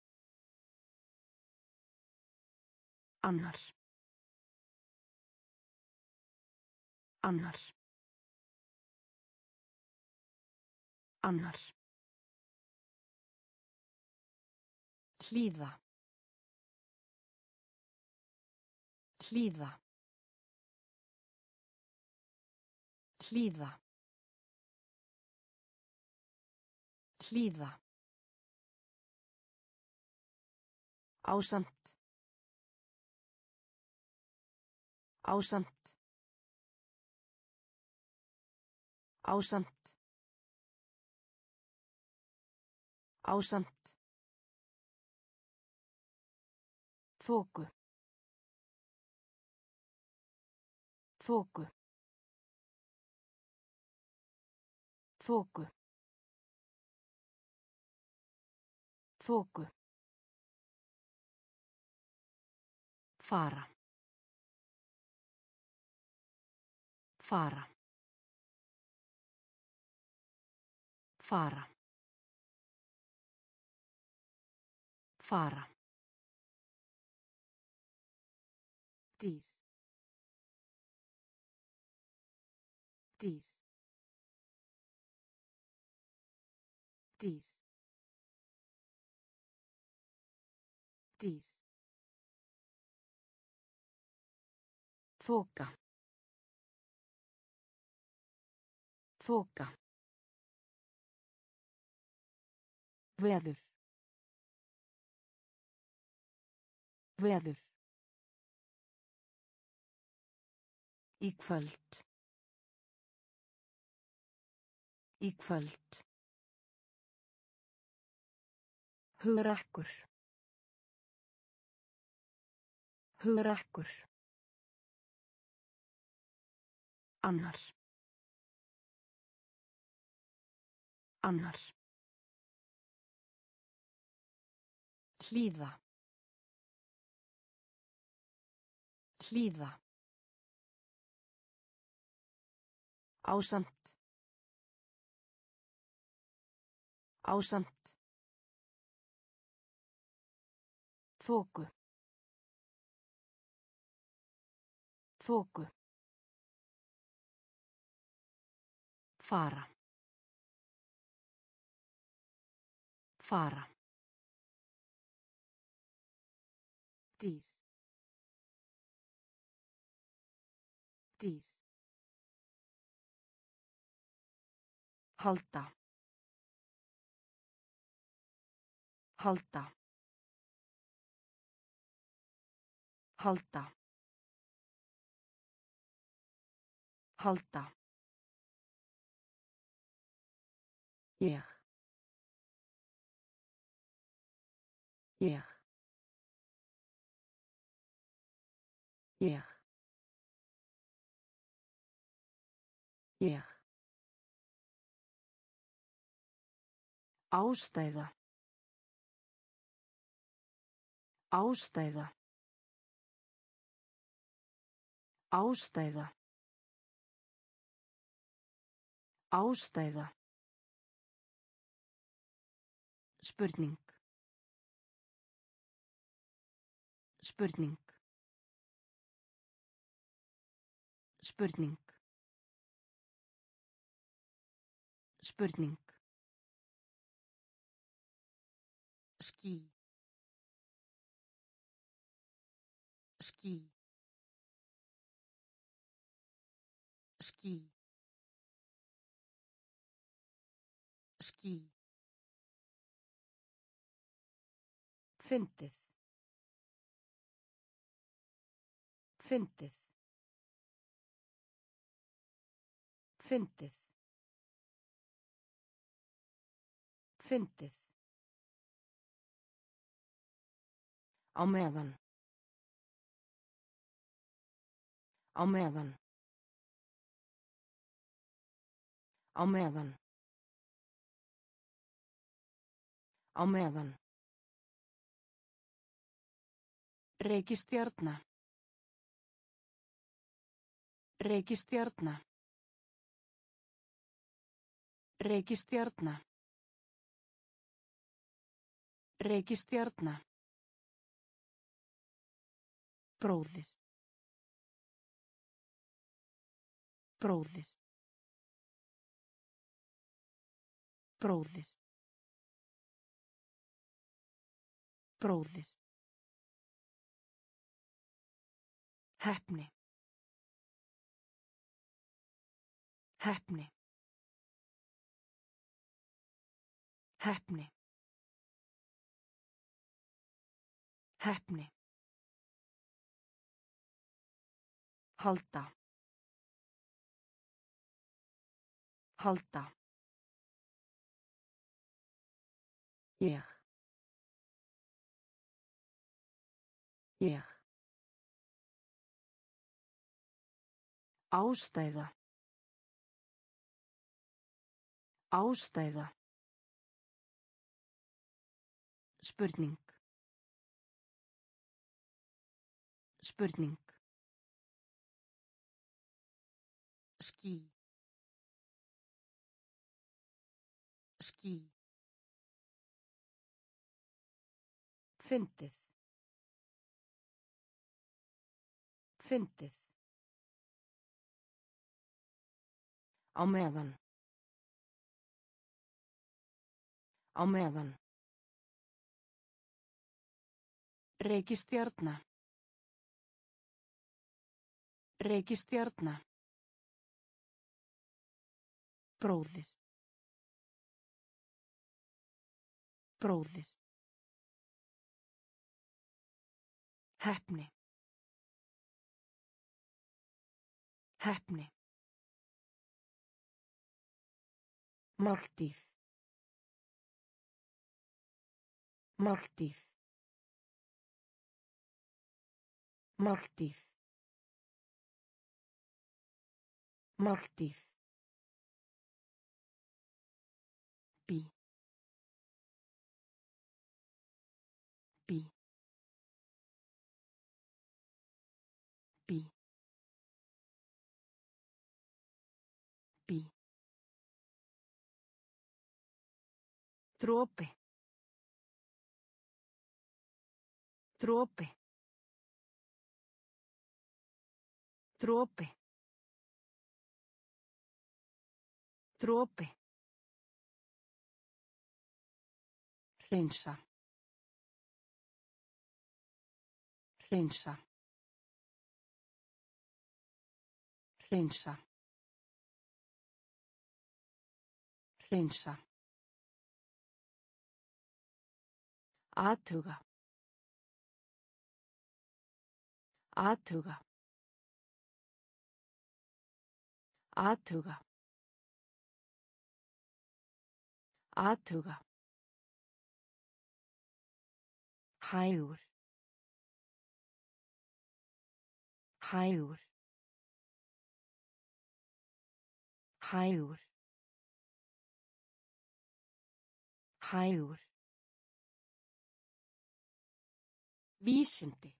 Annar. Annar. Annar. Hlýða. Hlýða. Hlýða. Hlýða. Ásamt. Ásamt. Ásamt. Ásamt. Þoku. Þoku. Þoku. Þoku. Fara. Fara. Fara. Fara. Dýr. Dýr. Dýr. Dýr. Þoka. Þoka. Veður. Veður. Í kvöld. Í kvöld. Hugrakkur. Hugrakkur. Annar. Annar. Hlýða. Hlýða. Ásamt. Ásamt. Þoku. Þoku. Fara. Fara. Dýr. Dýr. Halda. Halda. Halda. Halda. Ég. Ég. Ég. Ég. Ástæða. Ástæða. Ástæða. Ástæða. Spurning. Spurning. Spurning. Spurning. Ský. Ský. Ský. Ský. Fyndið. Fyndið. Fyndið. Fyndið. Á meðan. Á meðan. Á meðan. Á meðan. Reikistjarna. Reikistjarna. Reikistjarna. Reikistjarna. Bróðir. Bróðir. Bróðir. Bróðir. Heppni. Heppni. Heppni. Heppni. Halda. Halda. Ég. Ég. Ástæða. Ástæða. Spurning. Spurning. Ský. Ský. Fyndið. Fyndið. Á meðan. Á meðan. Reikistjarna. Reikistjarna. Bróðir. Bróðir. Heppni. Heppni. Máltíð. Máltíð. Máltíð. Máltíð. Bí. Bí. Bí. Bí. Dropi. Dropi. Dropi. Dropi. Hreinsa. Hreinsa. Hreinsa. Hreinsa. Athuga. Athuga. Athuga. Athuga. Hægur. Hægur. Hægur. Hægur. Vísindi.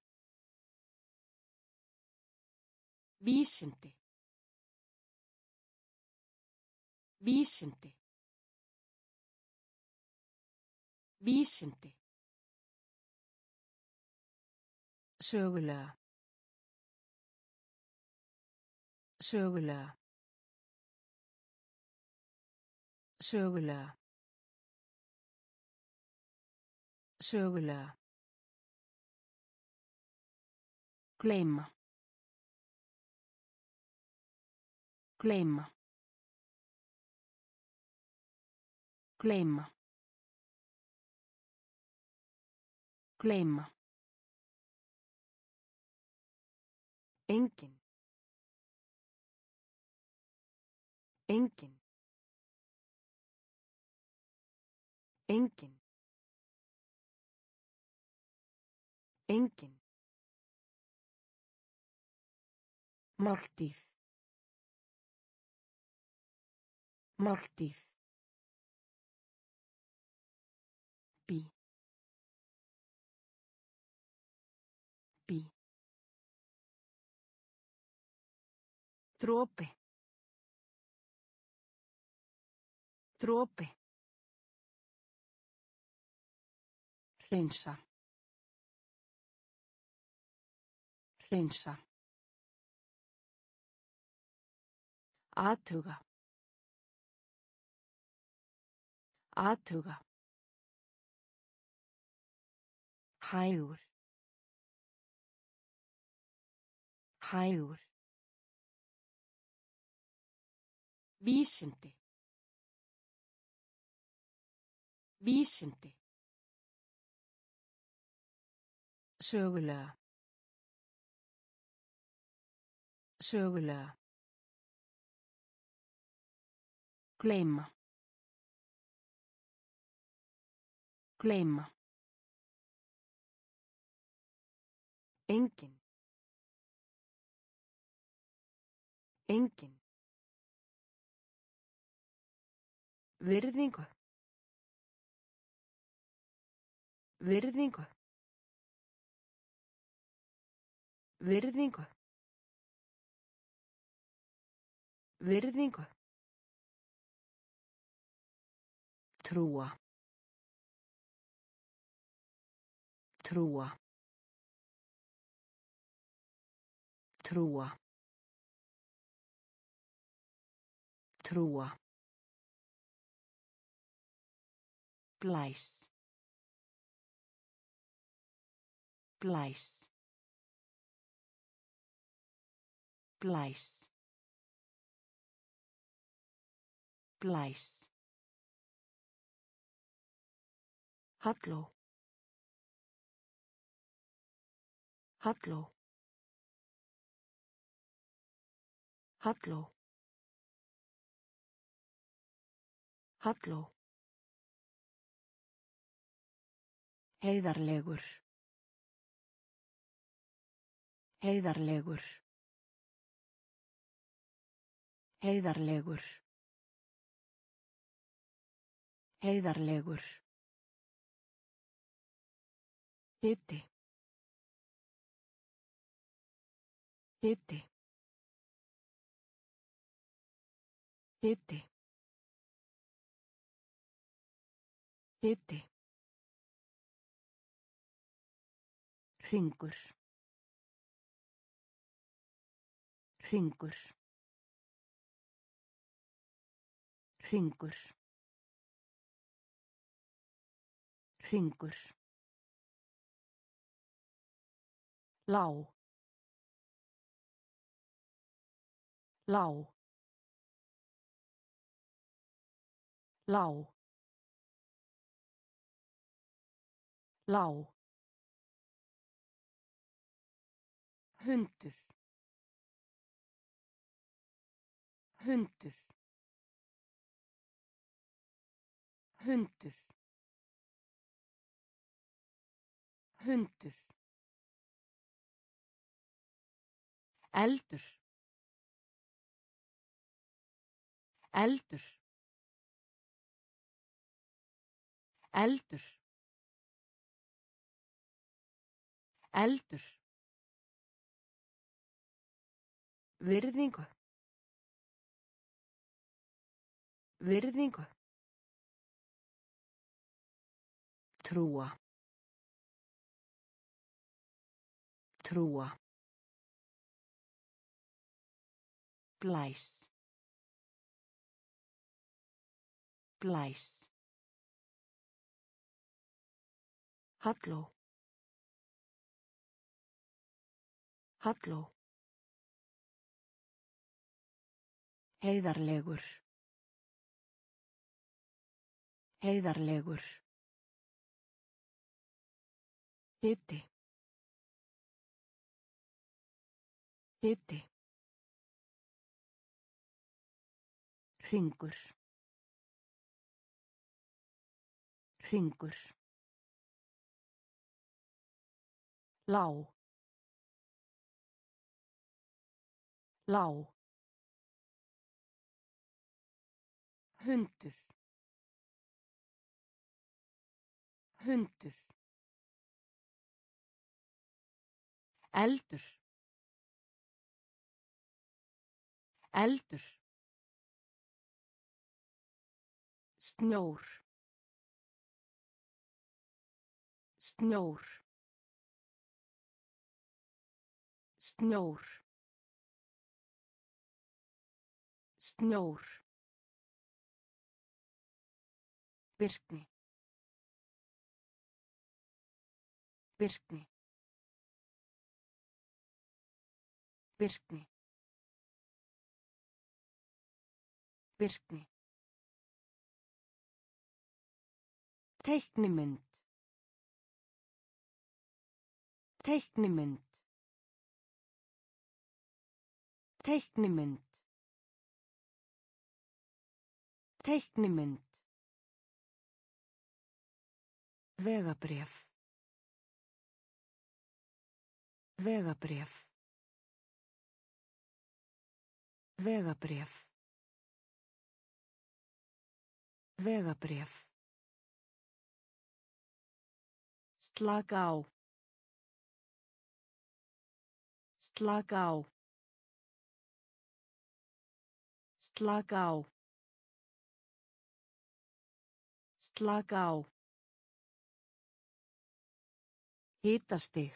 Vísindi. Vísindi. Vísindi. Sögulega. Sögulega. Sögulega. Sögulega. Gleyma. Gleyma. Gleyma. Gleyma. Engin. Engin. Engin. Engin. Máltíð. Máltíð. Bí. Bí. Dropi. Dropi. Hreinsa. Hreinsa. Athuga. Athuga. Hægur. Hægur. Vísindi. Vísindi. Sögulega. Sögulega. Gleyma. Gleyma. Engin. Engin. Virðingu. Virðingu. Virðingu. Virðingu. Trúa. Trúa. Trúa. Trúa. Blæs. Blæs. Blæs. Blæs. Halló. Halló. Halló. Halló. Heiðarlegur. Heiðarlegur. Heiðarlegur. Heiðarlegur. Hiti. Hiti. Hiti. Hiti. Hringur. Hringur. Hringur. Hringur. Lág. Lág. Lág. Lág. Hundur. Hundur. Hundur. Hundur. Eldur. Eldur. Eldur. Eldur. Virðingu. Virðingu. Trúa. Trúa. Blæs. Blæs. Halló. Halló. Heiðarlegur. Heiðarlegur. Hiti. Hiti. Hringur. Hringur. Lá. Lá. Hundur. Hundur. Eldur. Eldur. Snjór. Snjór. Snjór. Snjór. Birkni. Birkni. Birkni. Birkni. Teiknimynd. Teiknimynd. Teiknimynd. Teiknimynd. Vegabréf. Vegabréf. Vegabréf. Vegabréf. Slaka á. Slaka á. Slaka á. Slaka á. Hitastig.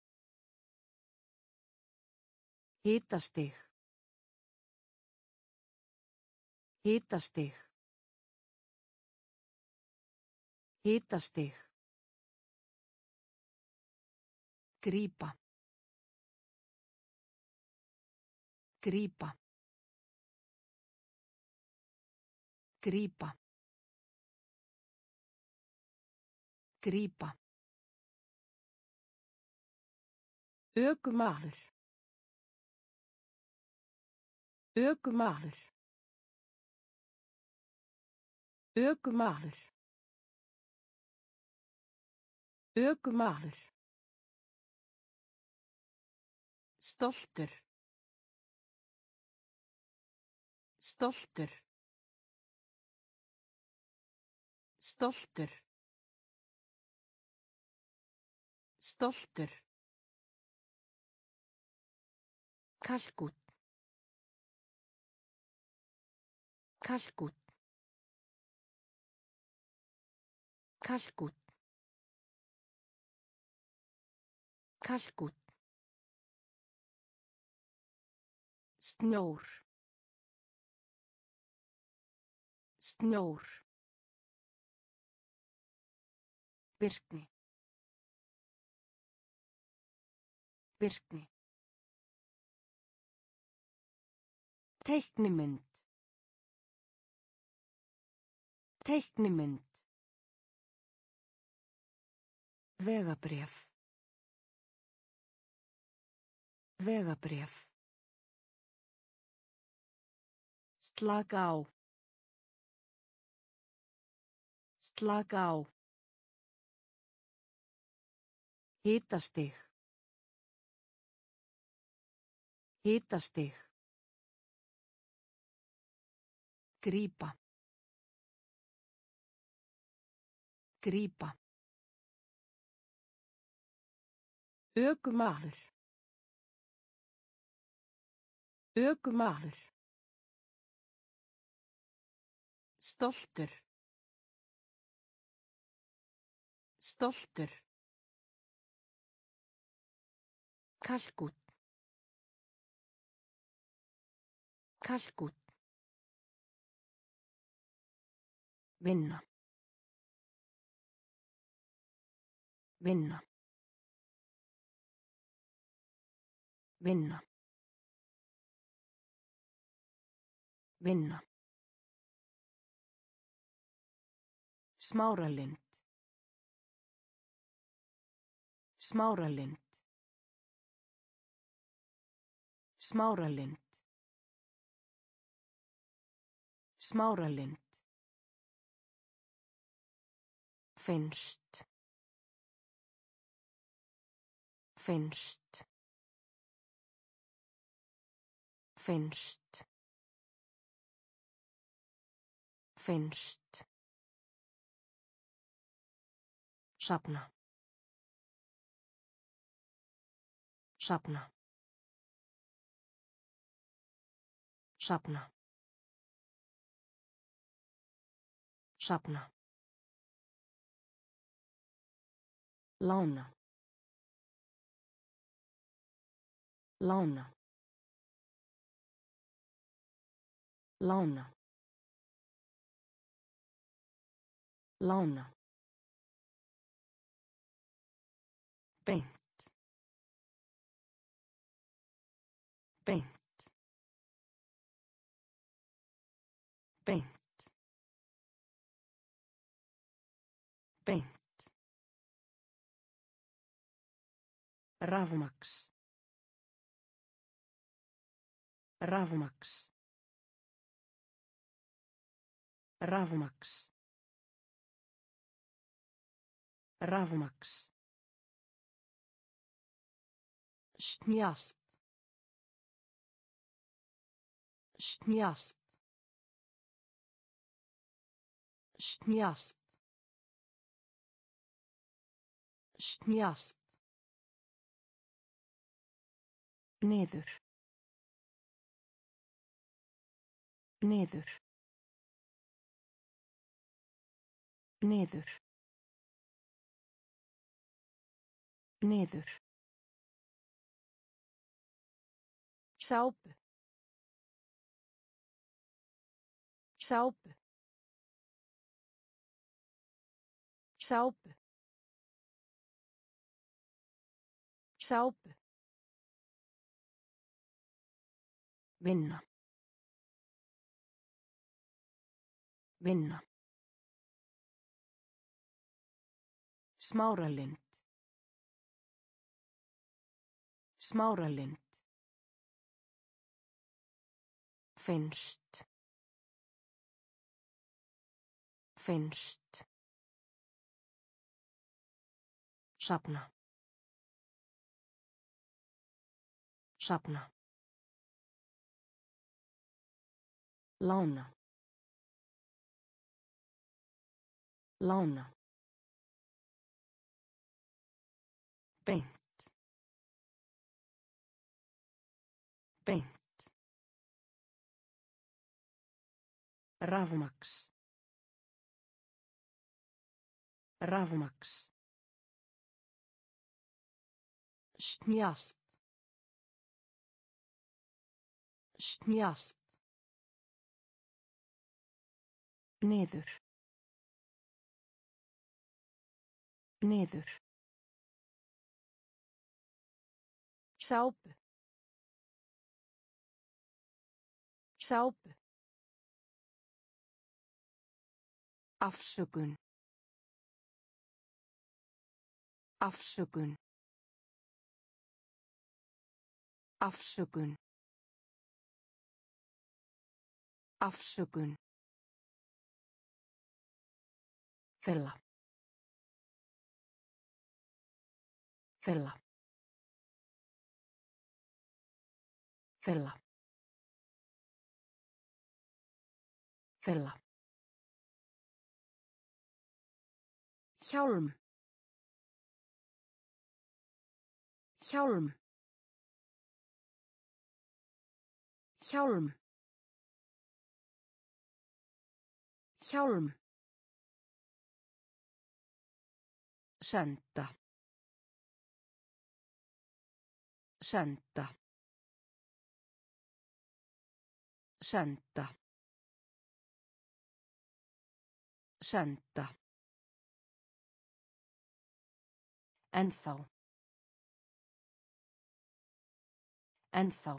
Hitastig. Hitastig. Hitastig. Grípa. Grípa. Grípa. Grípa. Ökumaður. Ökumaður. Ökumaður. Ökumaður. Stoltur. Stoltur. Stoltur. Stoltur. Kalkút. Kalkút. Kalkút. Kalkút. Snjór. Snjór. Birkni. Birkni. Teiknimynd. Teiknimynd. Vegabréf. Vegabréf. Slaka á. Slaka á. Hitastig. Hitastig. Grípa. Grípa. Ökumaður. Ökumaður. Stoltur. Stoltur. Kalkút. Kalkút. Vinna. Vinna. Vinna. Vinna. Smáralind. Smáralind. Smáralind. Smáralind. Finnst. Finnst. Finnst. Finnst. Safna. Safna. Safna. Safna. Lána. Lána. Lána. Lána. Beint. Beint. Beint. Beint. Rafmaks. Rafmaks. Rafmaks. Rafmaks. Snjallt. Snjallt. Snjallt. Snjallt. Niður. Niður. Niður. Niður. Sápu. Sápu. Sápu. Sápu. Vinna. Vinna. Smáralind. Smáralind. Finnst. Finnst. Safna. Safna. Lána. Lána. Beint. Beint. Rafmaks. Rafmaks. Snjallt. Snjallt. Niður. Niður. Sápu. Sápu. Afsökun. Afsökun. Afsökun. Afsökun. Fella. Fella. Fella. Fella. Hjálm. Hjálm. Hjálm. Hjálm. Senda. Senda. Senda. Senda. Ennþá. Ennþá.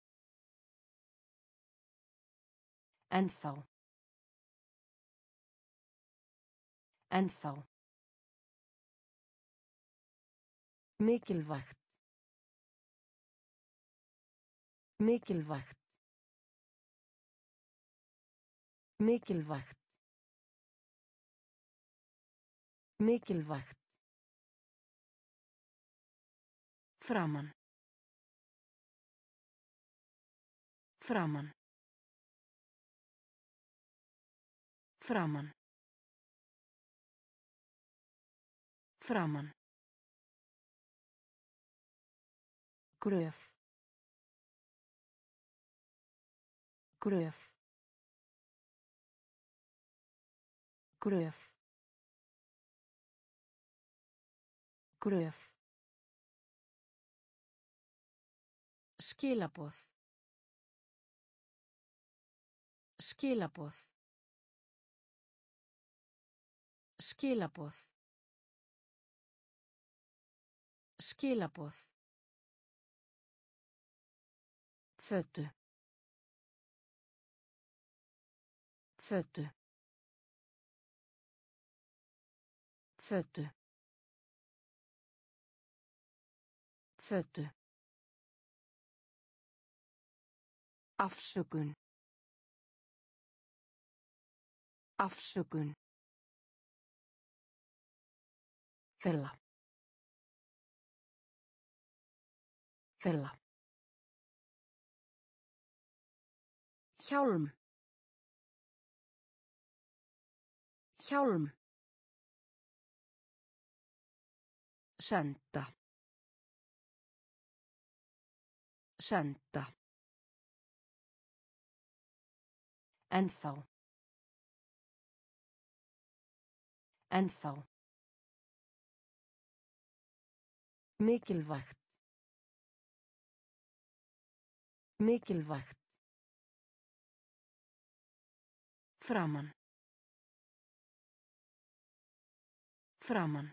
Ennþá. Ennþá. Mikilvægt. Mikilvægt. Mikilvægt. Mikilvægt. Framan. Framan. Framan. Framan. Gröf. Gröf. Gröf. Gröf. Skilaboð. Skilaboð. Skilaboð. Skilaboð. Fötu. Fötu. Fötu. Fötu. Afsökun. Afsökun. Fela. Fela. Hjálm. Hjálm. Senda. Senda. Ennþá. Ennþá. Mikilvægt. Mikilvægt. Framan. Framan.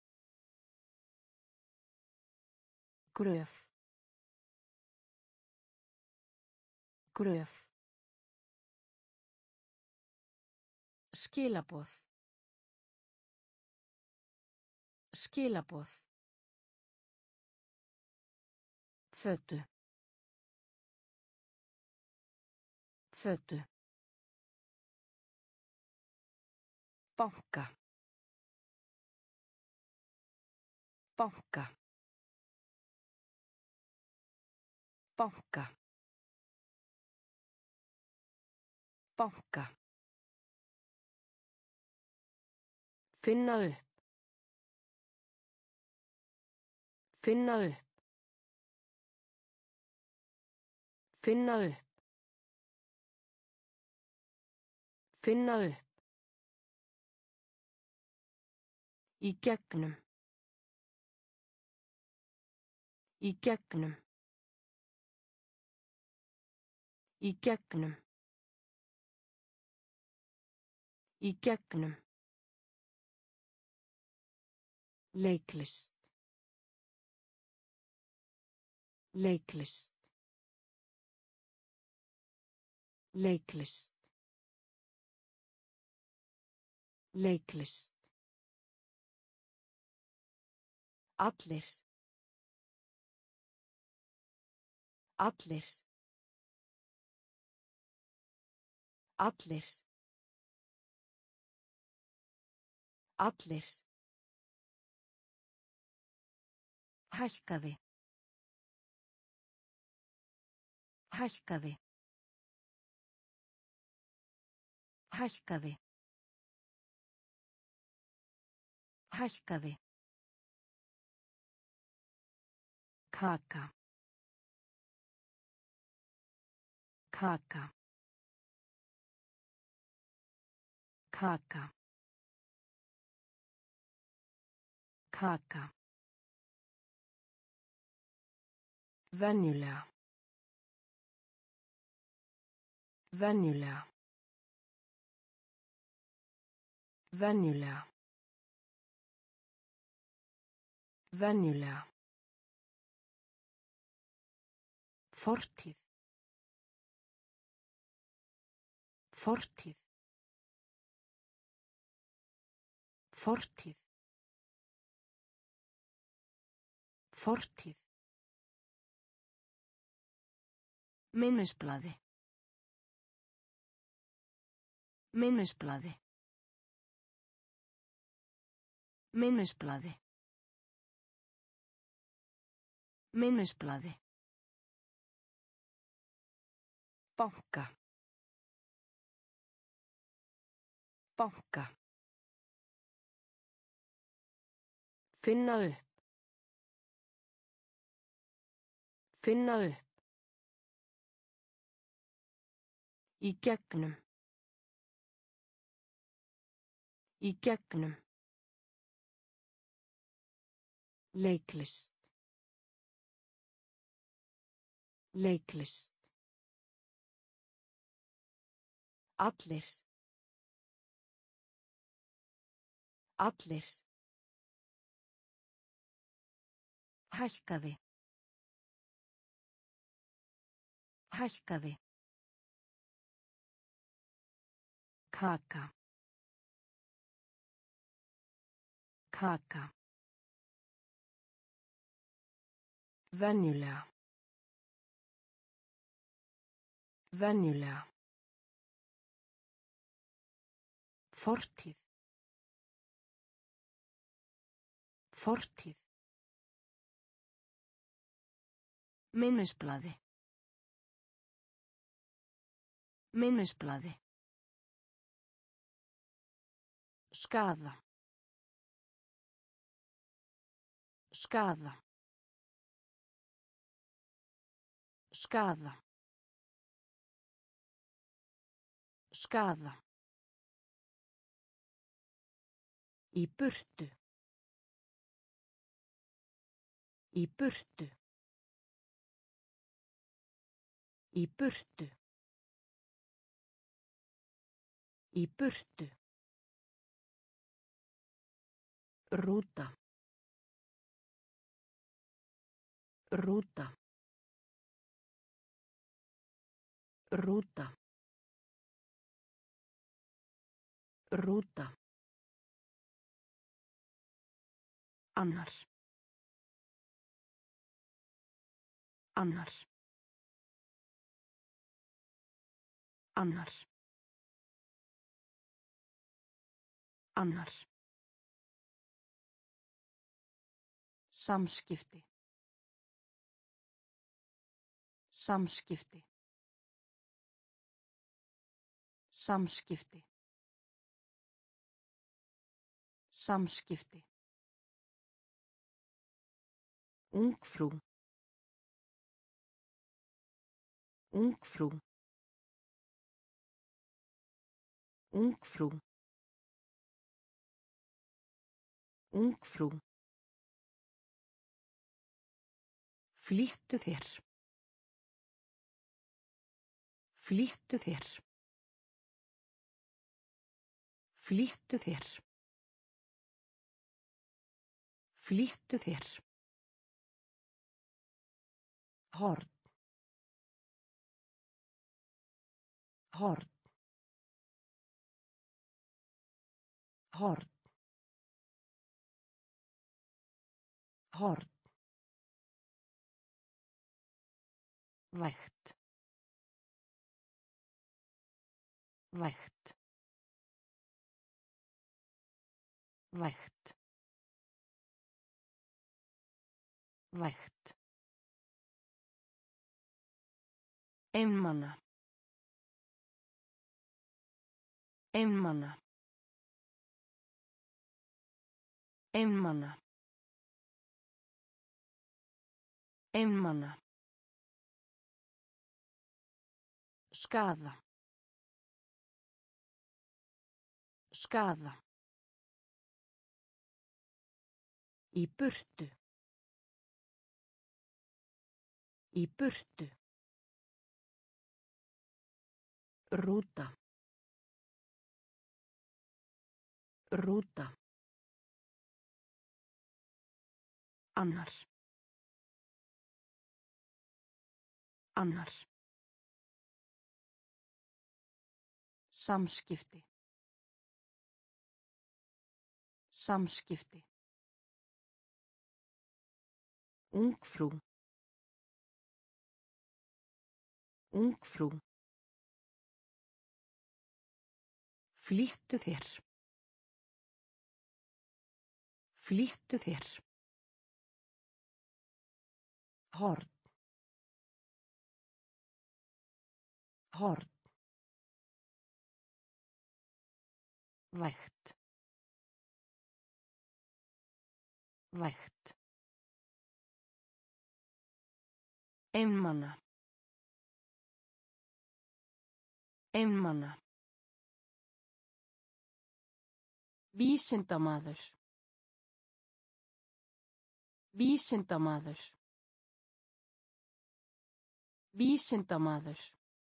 Gröf. Gröf. Skilaboð. Skilaboð. Fötu. Fötu. Banka. Banka. Banka. Banka. Finna upp. Finna upp. Finna upp. Finna upp. Í gegnum. Í gegnum. Í gegnum. Í gegnum. Leiklist. Leiklist. Leiklist. Leiklist. Allir. Allir. Allir. Allir. Hækkaði. Hækkaði. Hækkaði. Hækkaði. Kaka. Kaka. Kaka. Kaka. Venjulega. Venjulega. Venjulega. Venjulega. Fortíð. Fortíð. Fortíð. Fortíð. Minnisblaði. Minnisblaði. Minnisblaði. Minnisblaði. Banka. Banka. Finna upp. Finna upp. Í gegnum. Í gegnum. Leiklist. Leiklist. Allir. Allir. Hækkaði. Hækkaði. Kaka. Kaka. Venjulega. Venjulega. Fortíð. Fortíð. Minnisblaði. Minnisblaði. Skaða. Skaða. Skaða. Skaða. Í burtu. Í burtu. Í burtu. Í burtu. Rúta. Rúta. Rúta. Rúta. Annar. Annar. Annar. Annar. Samskipti. Samskipti. Samskipti. Samskipti. Ungfrú. Ungfrú. Ungfrú. Ungfrú. Flýttu þér. Flýttu þér. Flýttu þér. Flýttu þér. Horn. Horn. Horn. Horn. Vægt. Vægt. Vægt. Vægt. Einmana. Einmana. Einmana. Einmana. Skaða. Skaða. Í burtu. Í burtu. Rúta. Rúta. Annar. Annar. Samskipti. Samskipti. Ungfrú. Ungfrú. Flýttu þér. Flýttu þér. Horn. Horn. Vægt. Vægt. Einmana. Einmana. Vísindamaður. Vísindamaður. Vísindamaður.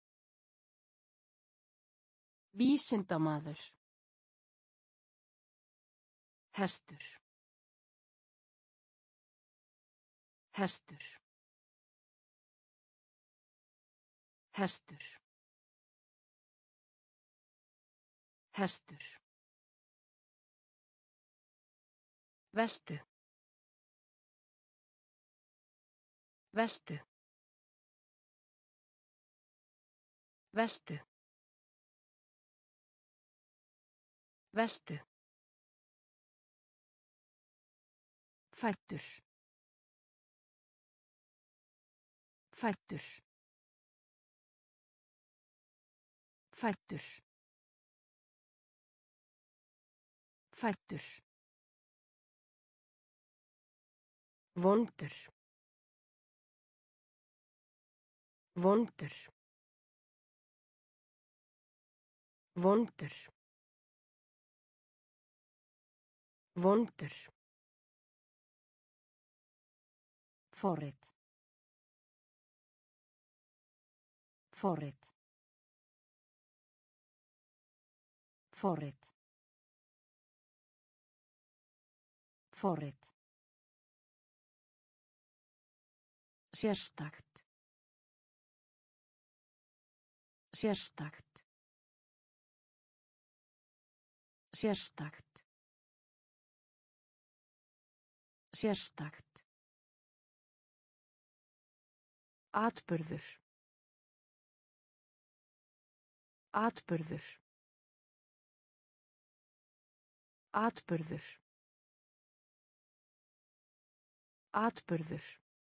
Vísindamaður. Hestur. Hestur. Hestur. Hestur. Veltu. Veltu. Veltu. Veltu. Fæddur. Fæddur. Fæddur. Fæddur. Vondur. Vondur. Vondur. Vondur. Forrit. Forrit. Forrit. Forrit. Sérstakt. Sérstakt. Sérstakt. Sérstakt. Atburður. Atburður. Atburður. Atburður.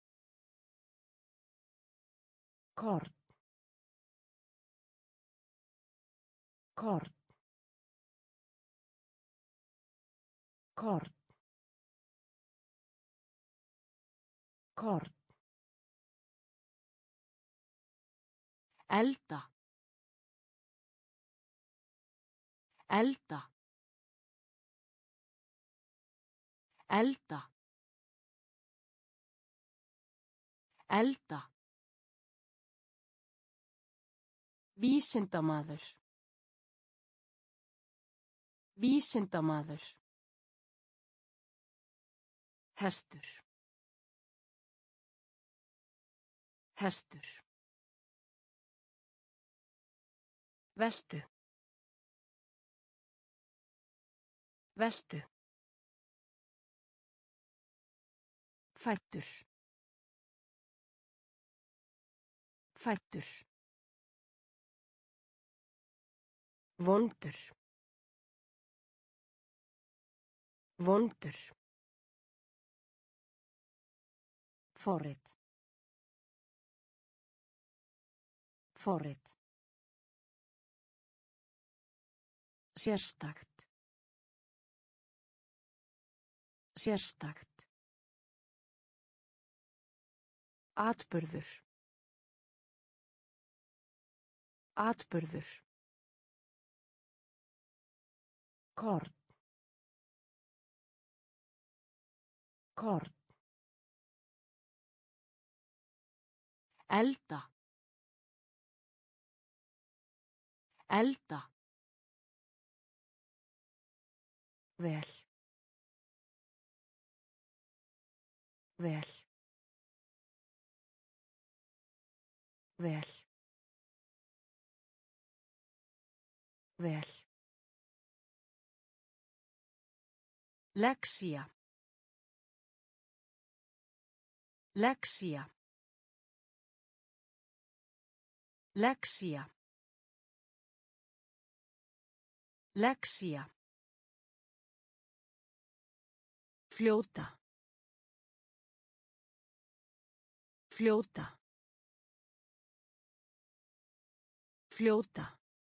Korn. Korn. Korn. Korn. Elda. Elda. Elda. Elda. Vísindamaður. Vísindamaður. Hestur. Hestur. Veltu. Veltu. Fæddur. Fæddur. Vondur. Vondur. Forrit. Forrit. Sérstakt. Sérstakt. Atburður. Atburður. Korn. Korn. Elda. Elda. Vel. Vel. Vel. Vel. Lexía. Lexía. Lexía. Lexía. Fljóta. Fljóta. Fljóta.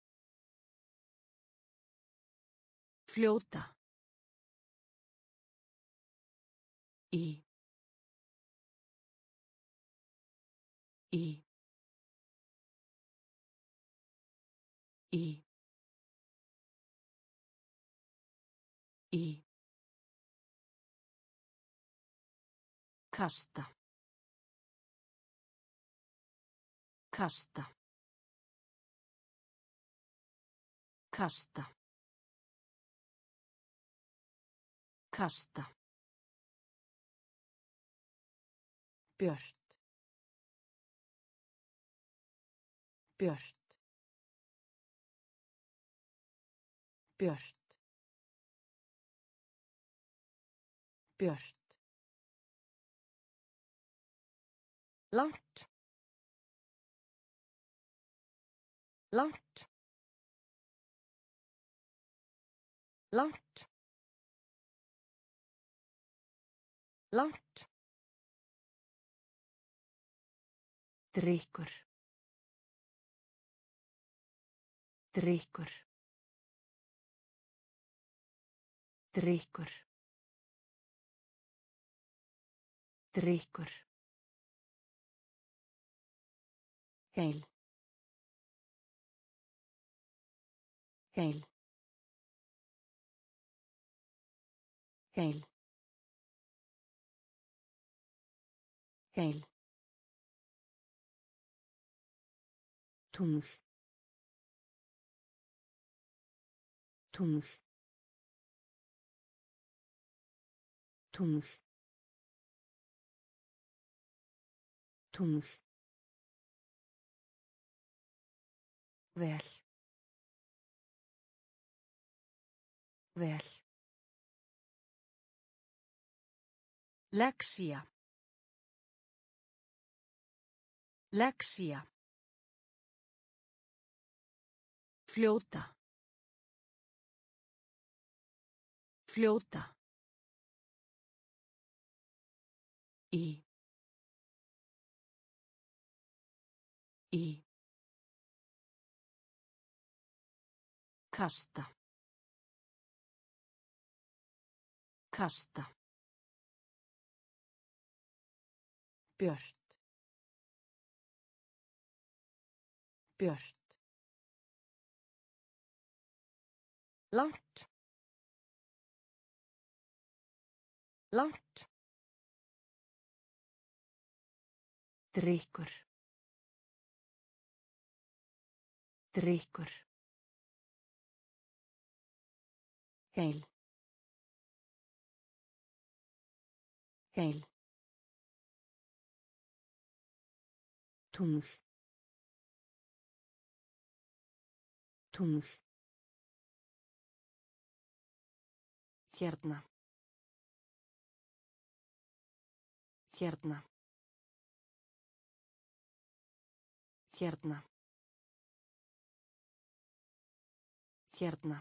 Fljóta. Í. Í. Í. Í. Kasta. Kasta. Kasta. Kasta. Björt. Björt. Björt. Björt. Langt. Langt. Langt. Langt. Drykkur. Drykkur. Drykkur. Drykkur. Heil. Heil. Heil. Heil. Tungl. Tungl. Tungl. Tungl. Vel. Vel. Lexía. Lexía. Fljóta. Fljóta. Í. Í. Kasta. Kasta. Björt. Björt. Langt. Langt. Drykkur. Drykkur. Heil. Heil. Tungl. Tungl. Hérna. Hérna. Hérna. Hérna.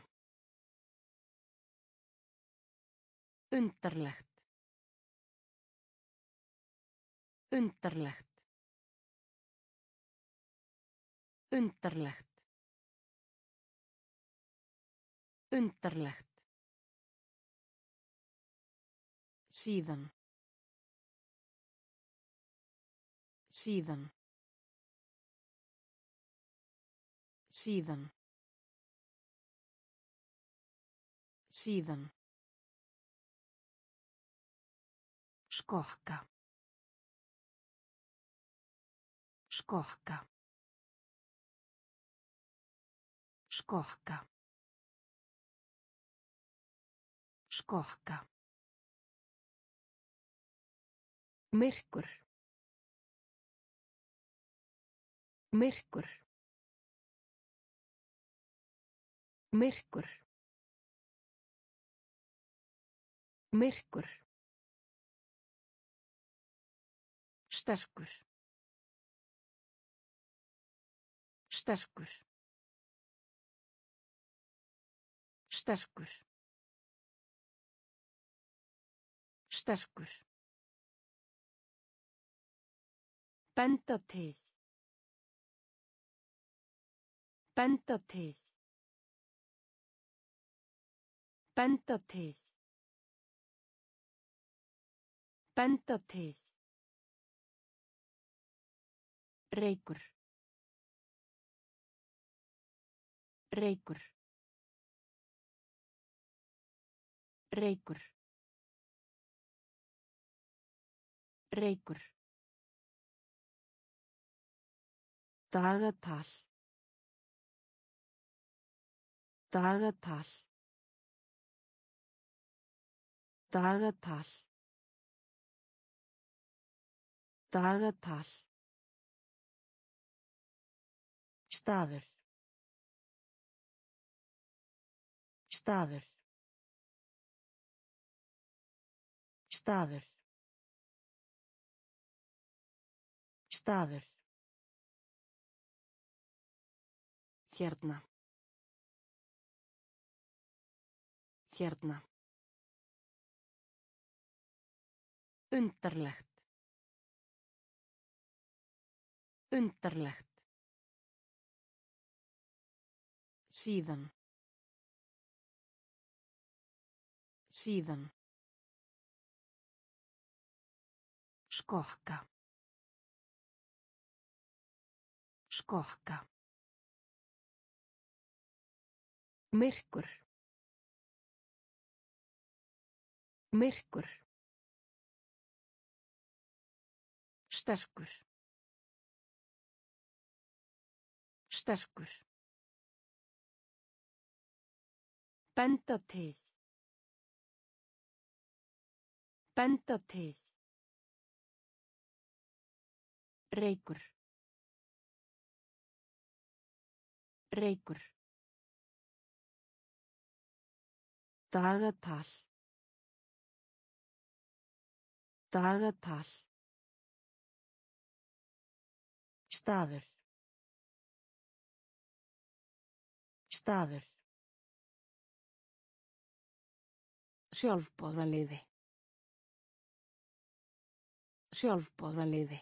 Undarlegt. Undarlegt. Undarlegt. Undarlegt. Síðan. Síðan. Síðan. Síðan. Skokka. Skokka. Skokka. Skokka. Myrkur. Myrkur. Myrkur. Myrkur. Sterkur. Sterkur. Sterkur. Sterkur. Benda til. Benda til. Benda til. Benda til. Reykur. Reykur. Reykur. Reykur. Dagatal. Dagatal. Dagatal. Dagatal. Staður. Staður. Staður. Staður. Hérna. Hérna. Undarlegt. Undarlegt. Síðan. Síðan. Skokka. Skokka. Myrkur. Myrkur. Sterkur. Sterkur. Benda til. Benda til. Reykur. Reykur. Dagatal. Dagatal. Staður. Staður. Sjálfboðaliði. Sjálfboðaliði.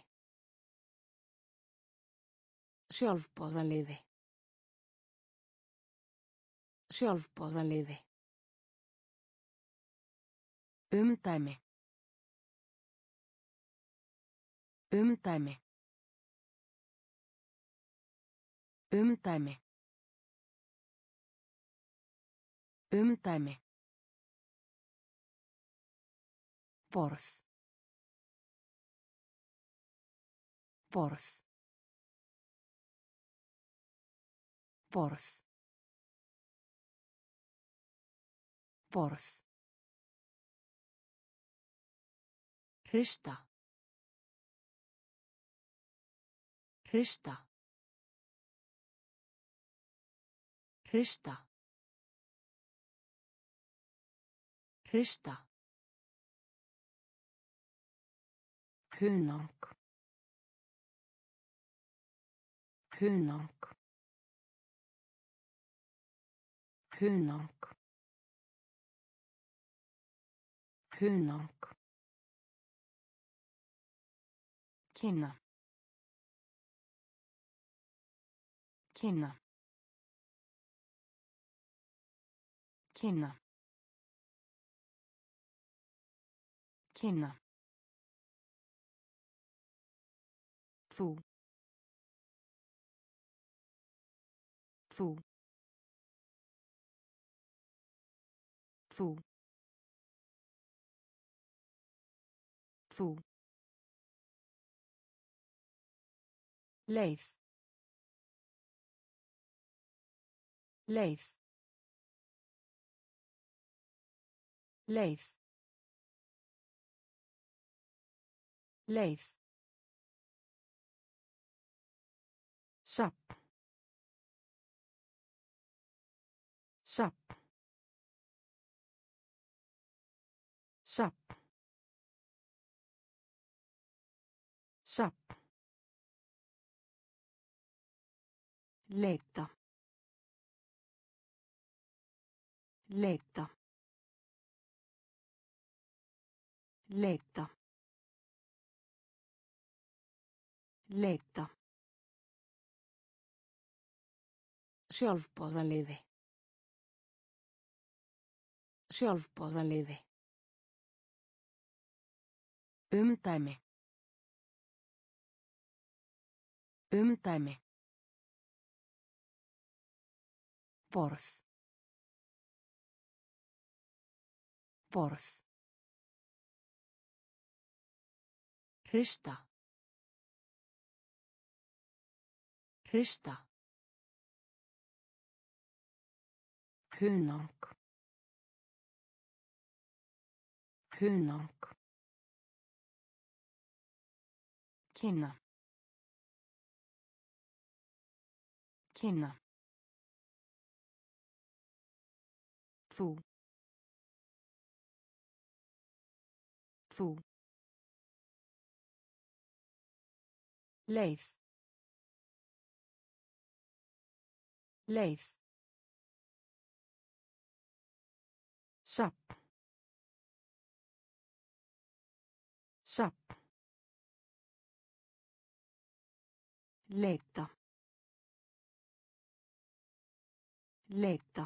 Sjálfboðaliði. Sjálfboðaliði. Umdæmi. Umdæmi. Umdæmi. Umdæmi. Borð. Borð. Borð. Borð. Hrista. Hrista. Hrista. Hrista. Hunang. Hunang. Hunang. Hunang. Kynna. Kynna. Kynna. Kynna. Þú. Þú. Þú. Þú. Leið. Leið. leið, leið, safn, safn, safn, safn, leita, leita, leita, leita, sjálfboðaliði, sjálfboðaliði, umdæmi, umdæmi, borð, borð, hrista, hrista, hunang, hunang, kynna, kynna, þú, þú, leið, leið, safn, safn, leita, leita,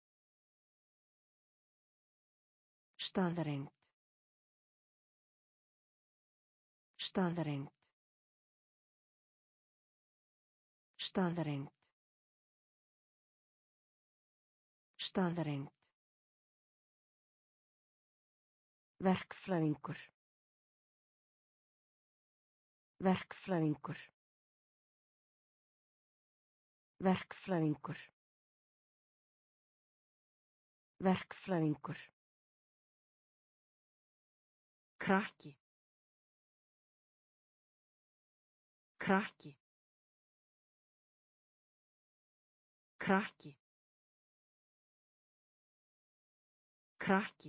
staðreynd, staðreynd, staðreynd, staðreynd, verkfræðingur, verkfræðingur, verkfræðingur, verkfræðingur, krakki, krakki, krakki, krakki,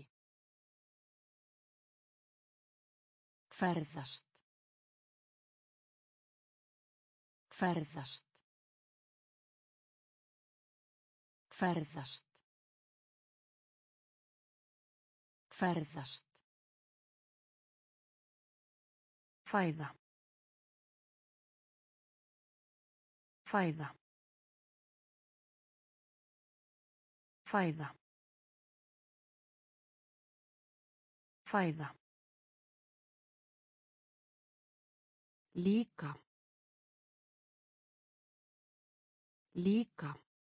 ferðast, ferðast, ferðast, ferðast, fæða, fæða, fæða, fæða, líka, líka,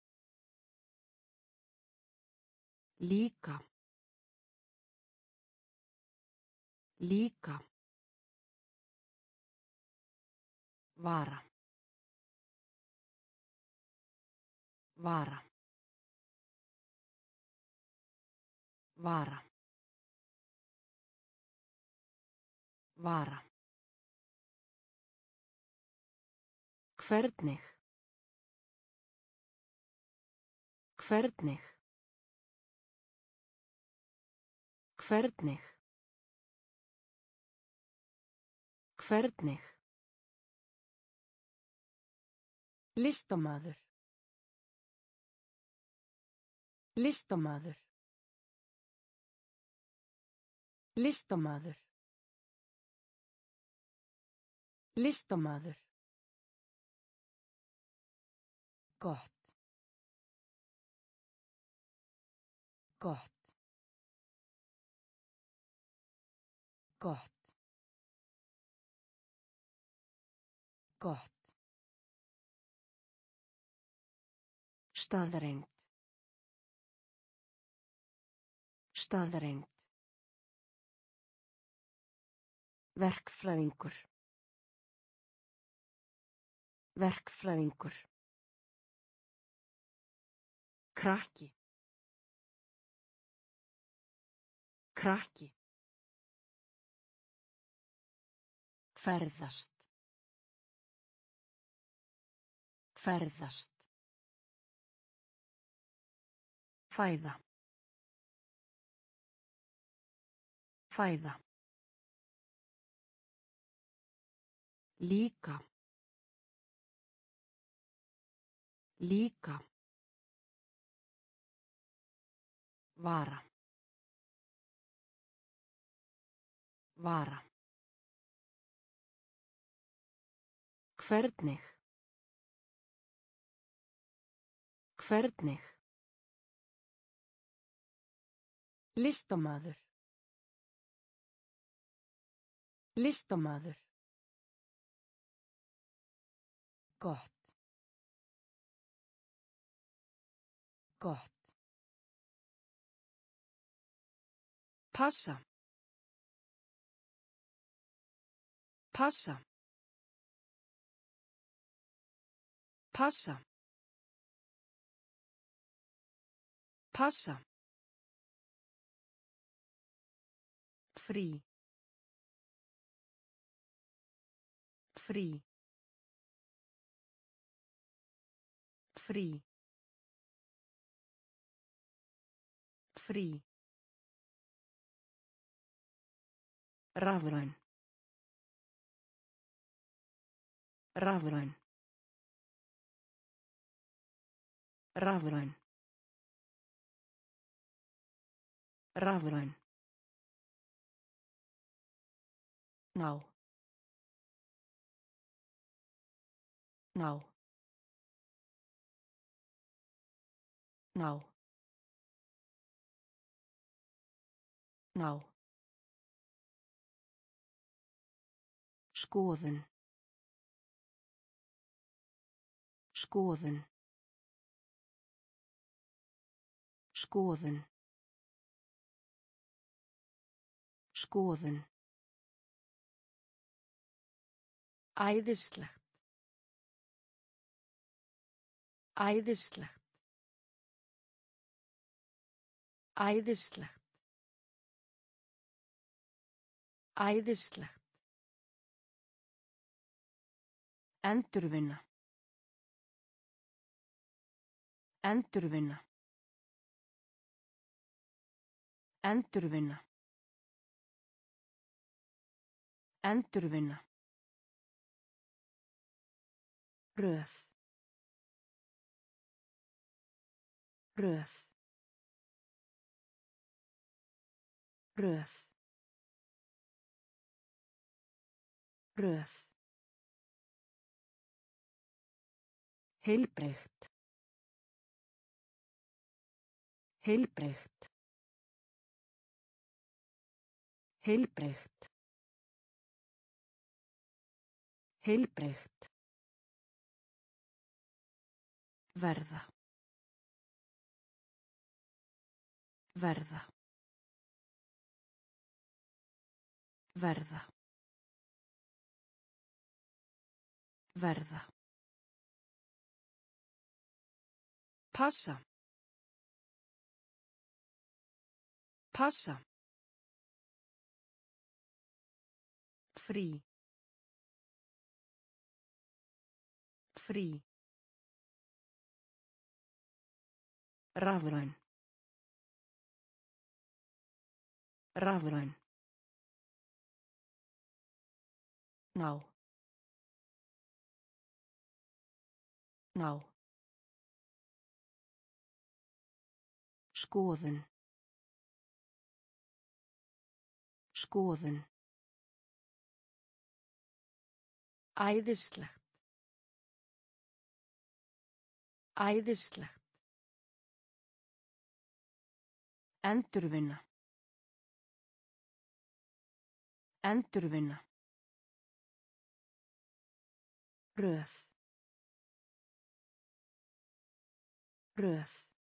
líka, líka, vara, vara, vara, vara, hvernig, hvernig, hvernig, hvernig, listamaður, listamaður, listamaður, listamaður, gott, gott, gott, gott, staðreynd, staðreynd, verkfræðingur, verkfræðingur, krakki, Krakki. Ferðast. Ferðast. Fæða. Fæða. Líka. Líka. Vara. Vara. Hvernig. Hvernig. Listamaður. Listamaður. Gott. Gott. Passa. Passa. Passa. Passa. Frí. Frí. Frí. Frí. Rafræn. Rafræn. Rafræn. Rafræn. Ná. Ná. Ná. Ná. Skoðun. Skoðun. Skoðun. Skoðun. Æðislegt. Æðislegt. Æðislegt. Æðislegt. Endurvinna. Endurvinna. Endurvinna. Endurvinna. Röð. Röð. Röð. Röð. Heilbrigt. Heilbrigt. Heilbrigt. Heilbrigt. Verða. Verða. Verða. Verða. Passa. Passa. Frí. Frí. Rafræn. Rafræn. Ná. Ná. Skoðun. Skoðun. Æðislegt. Æðislegt. Endurvinna. Endurvinna. Röð. Röð.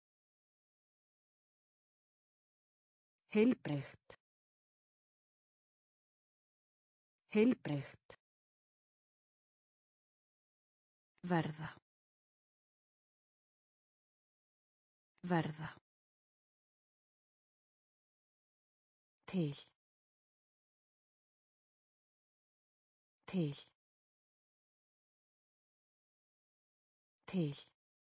Heilbrigt. Heilbrigt. Verða. Verða. Til. Til. Til.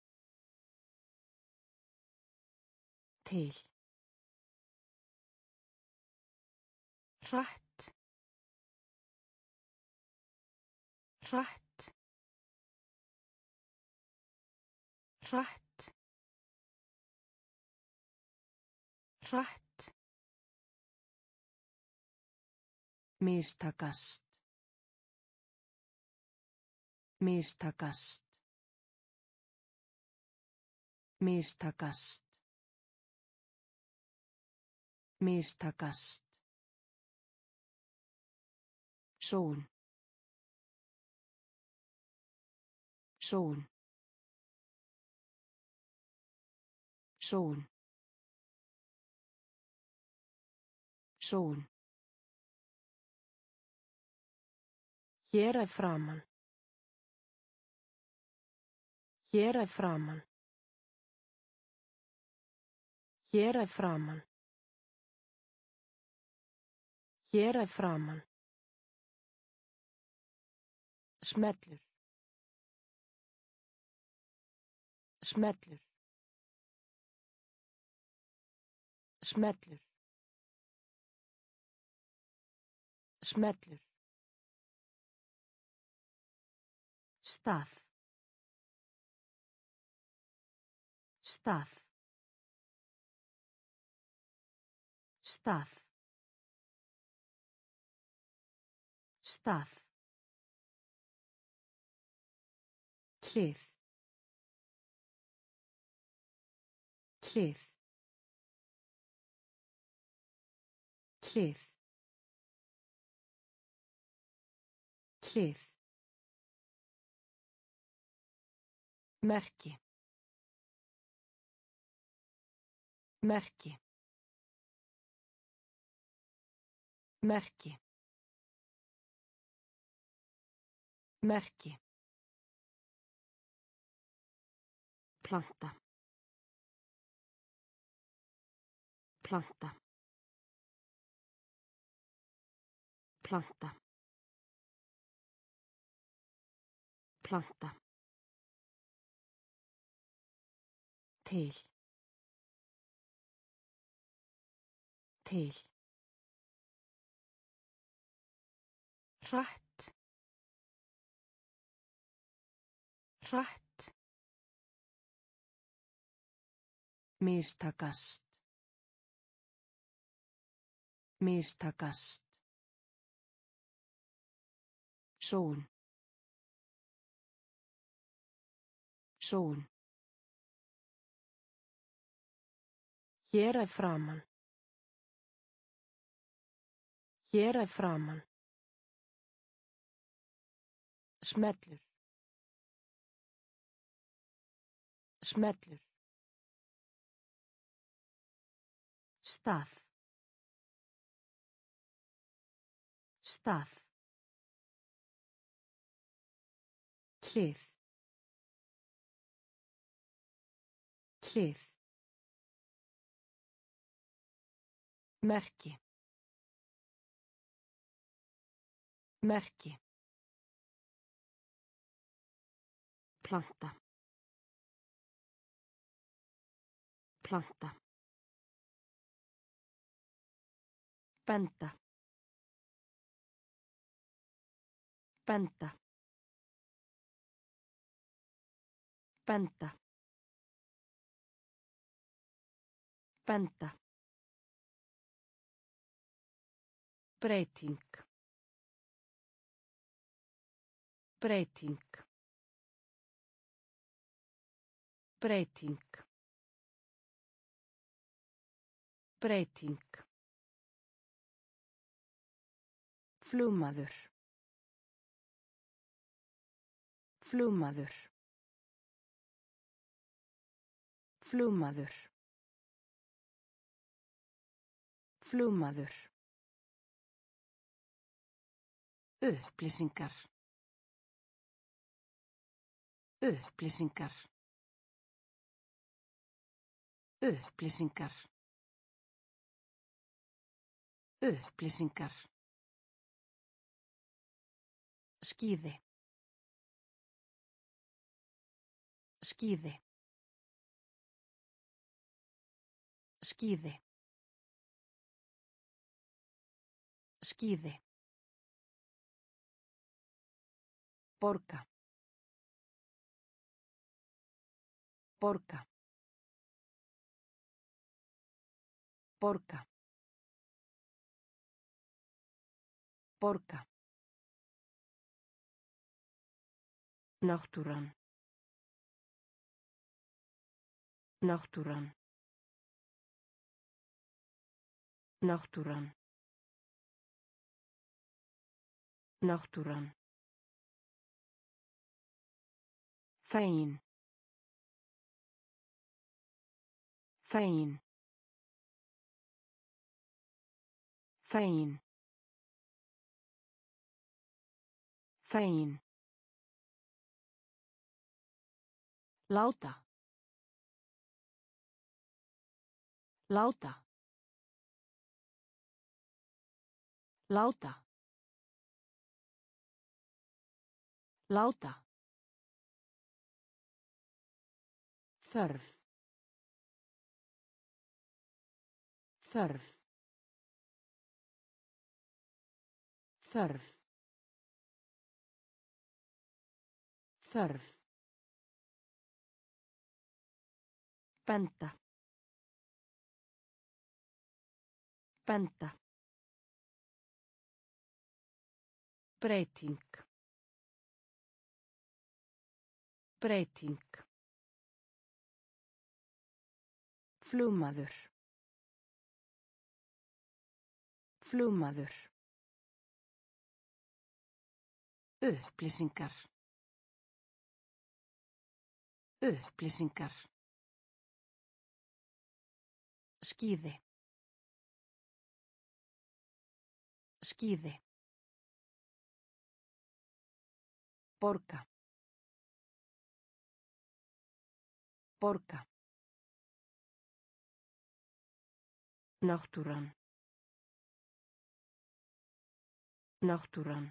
Til. Hratt. Hratt. Hratt. Hratt. Mistakast. Mistakast. Mistakast. Mistakast. Sól. Sól. Sól. Sól. Hér að framan. Hér að framan. Hér að framan. Hér að framan. Smellur. Smellur. Smellur. Smellur. Stað. Stað. Stað. Stað. Hlið. Hlið. Hlið. Hlið. Merki. Merki. Merki. Merki. Planta. Planta. Planta. Planta. Til. Til. Hratt. Hratt. Mistakast. Mistakast. Sól. Sól. Hér að framan. Hér að framan. Smellur. Smellur. Stað. Stað. Hlið. Hlið. Merki. Merki. Planta. Planta. Benda. Benda. Benda. Benda. Breyting. Breyting. Breyting. Breyting. Flugmaður. Flugmaður. Flugmaður. Flugmaður. Upplýsingar. Upplýsingar. Upplýsingar. Upplýsingar. Skíði. Skíði. Skíði. Skíði. Borga. Borga. Borga. Borga. Náttúran. Náttúran. Náttúran. Náttúran. Fegin. Fegin. Fegin. Fegin. Láta. Láta. Láta. Láta. Þörf. Þörf. Þörf. Þörf. Benda. Benda. Breyting. Breyting. Flugmaður. Flugmaður. Upplýsingar. Upplýsingar. Skíði. Skíði. Borga. Borga. Náttúran. Náttúran.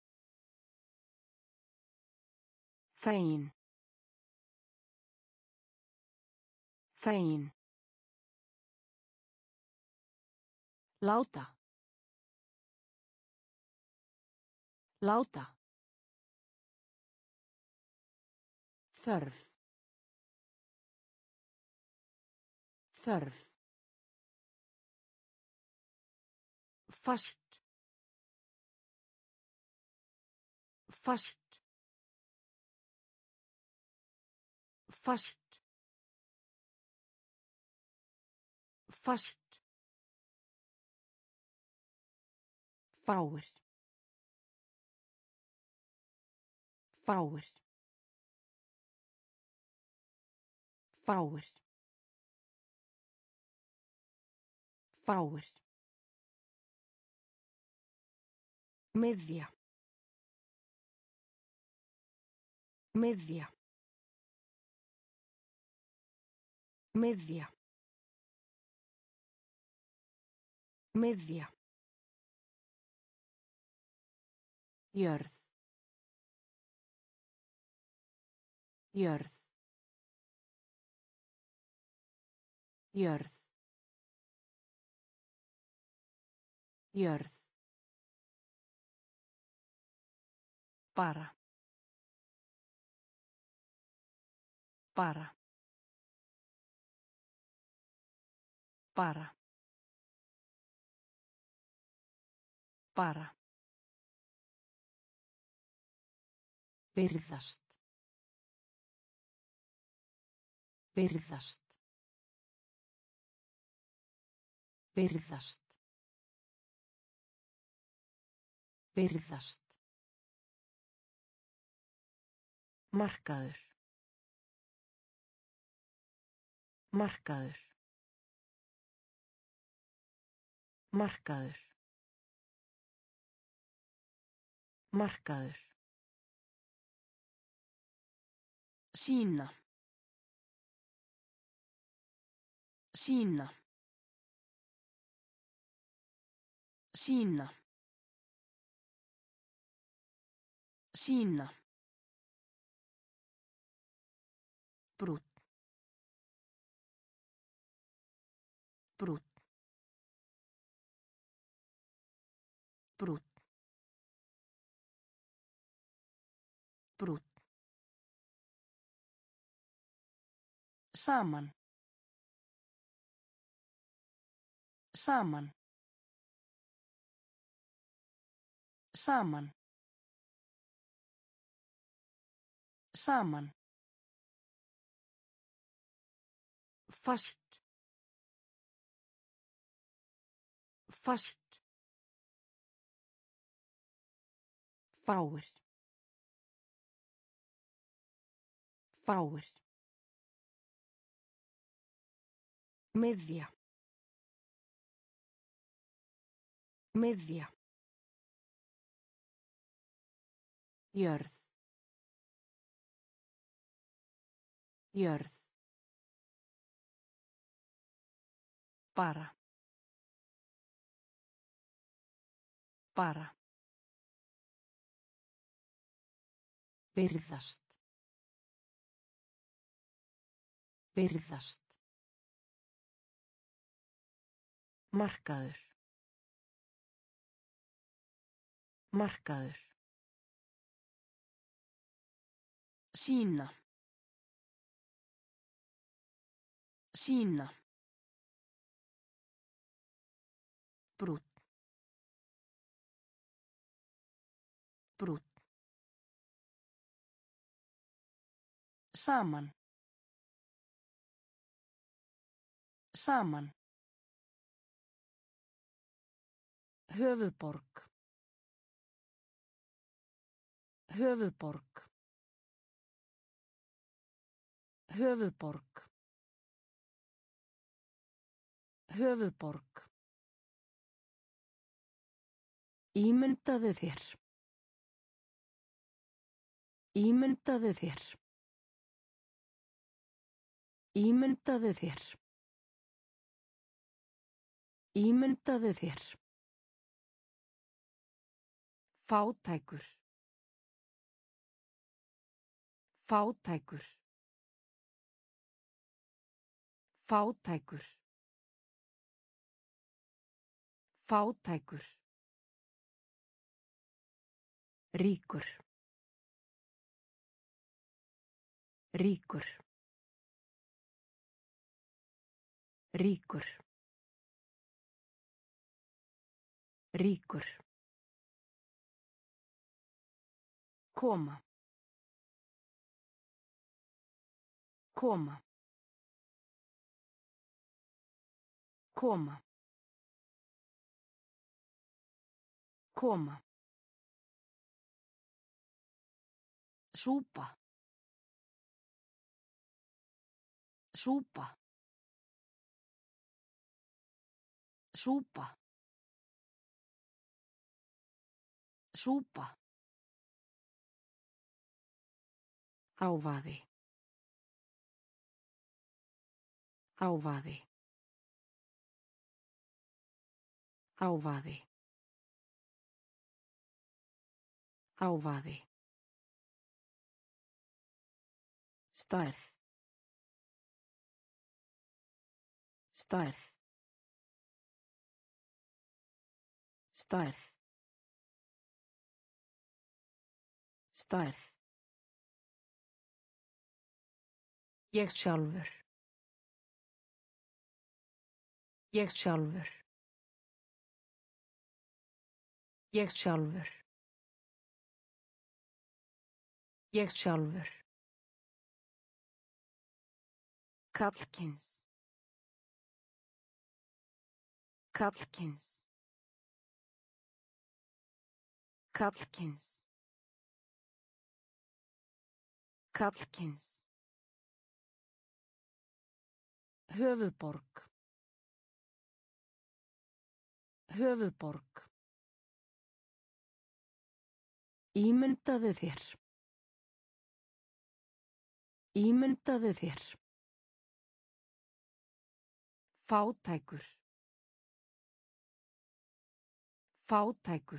Fegin. Fegin. Láta. Láta. Þörf. Þörf. Fast. Fast. Fast. Fast. Fáir. Fáir. Fáir. Fáir. Miðja. Miðja. Miðja. Miðja. Jörð. Jörð. Jörð. Jörð. Bara. Bara. Bara. Bara. Virðast. Virðast. Virðast. Virðast. Markaður. Markaður. Markaður. Markaður. Sýna. Sýna. Sýna. Sýna. Brúnn. Brúnn. Brúnn. Brúnn. Saman. Saman. Saman. Saman. Fast. Fast. Fáir. Fáir. Miðja. Miðja. Jörð. Jörð. Bara. Bara. Virðast. Virðast. Markaður. Markaður. Sýna. Sýna. Brúnn. Brúnn. Saman. Saman. Höfuðborg. Höfuðborg. Höfuðborg. Höfuðborg. Ímyndaðu þér. Ímyndaðu þér. Ímyndaðu þér. Ímyndaðu þér. Fátækur. Fátækur. Fátækur. Fátækur. Ríkur. Ríkur. Ríkur. Ríkur. Koma. Koma. Koma. Koma. Súpa. Súpa. Súpa. Súpa. Hávaði. Hávaði. Hávaði. Hávaði. Stærð. Stærð. Stærð. Stærð. Ég sjálfur. Ég sjálfur. Ég sjálfur. Ég sjálfur. Karlkyns. Karlkyns. Karlkyns. Karlkyns. Höfuðborg. Höfuðborg. Ímyndaðu þér. Ímyndaðu þér. Fátækur. Fátækur.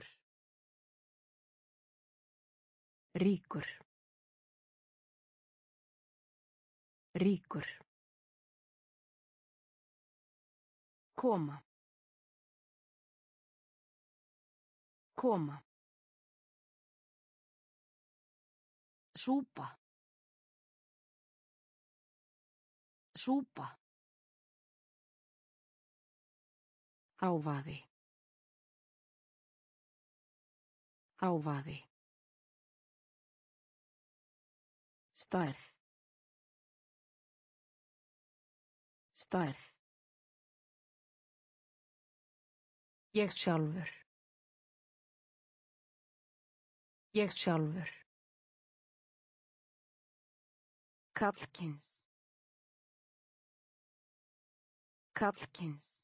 Ríkur. Ríkur. Koma. Koma. Súpa. Súpa. Hávaði. Hávaði. Stærð. Stærð. Ég sjálfur. Ég sjálfur. Karlkyns. Karlkyns.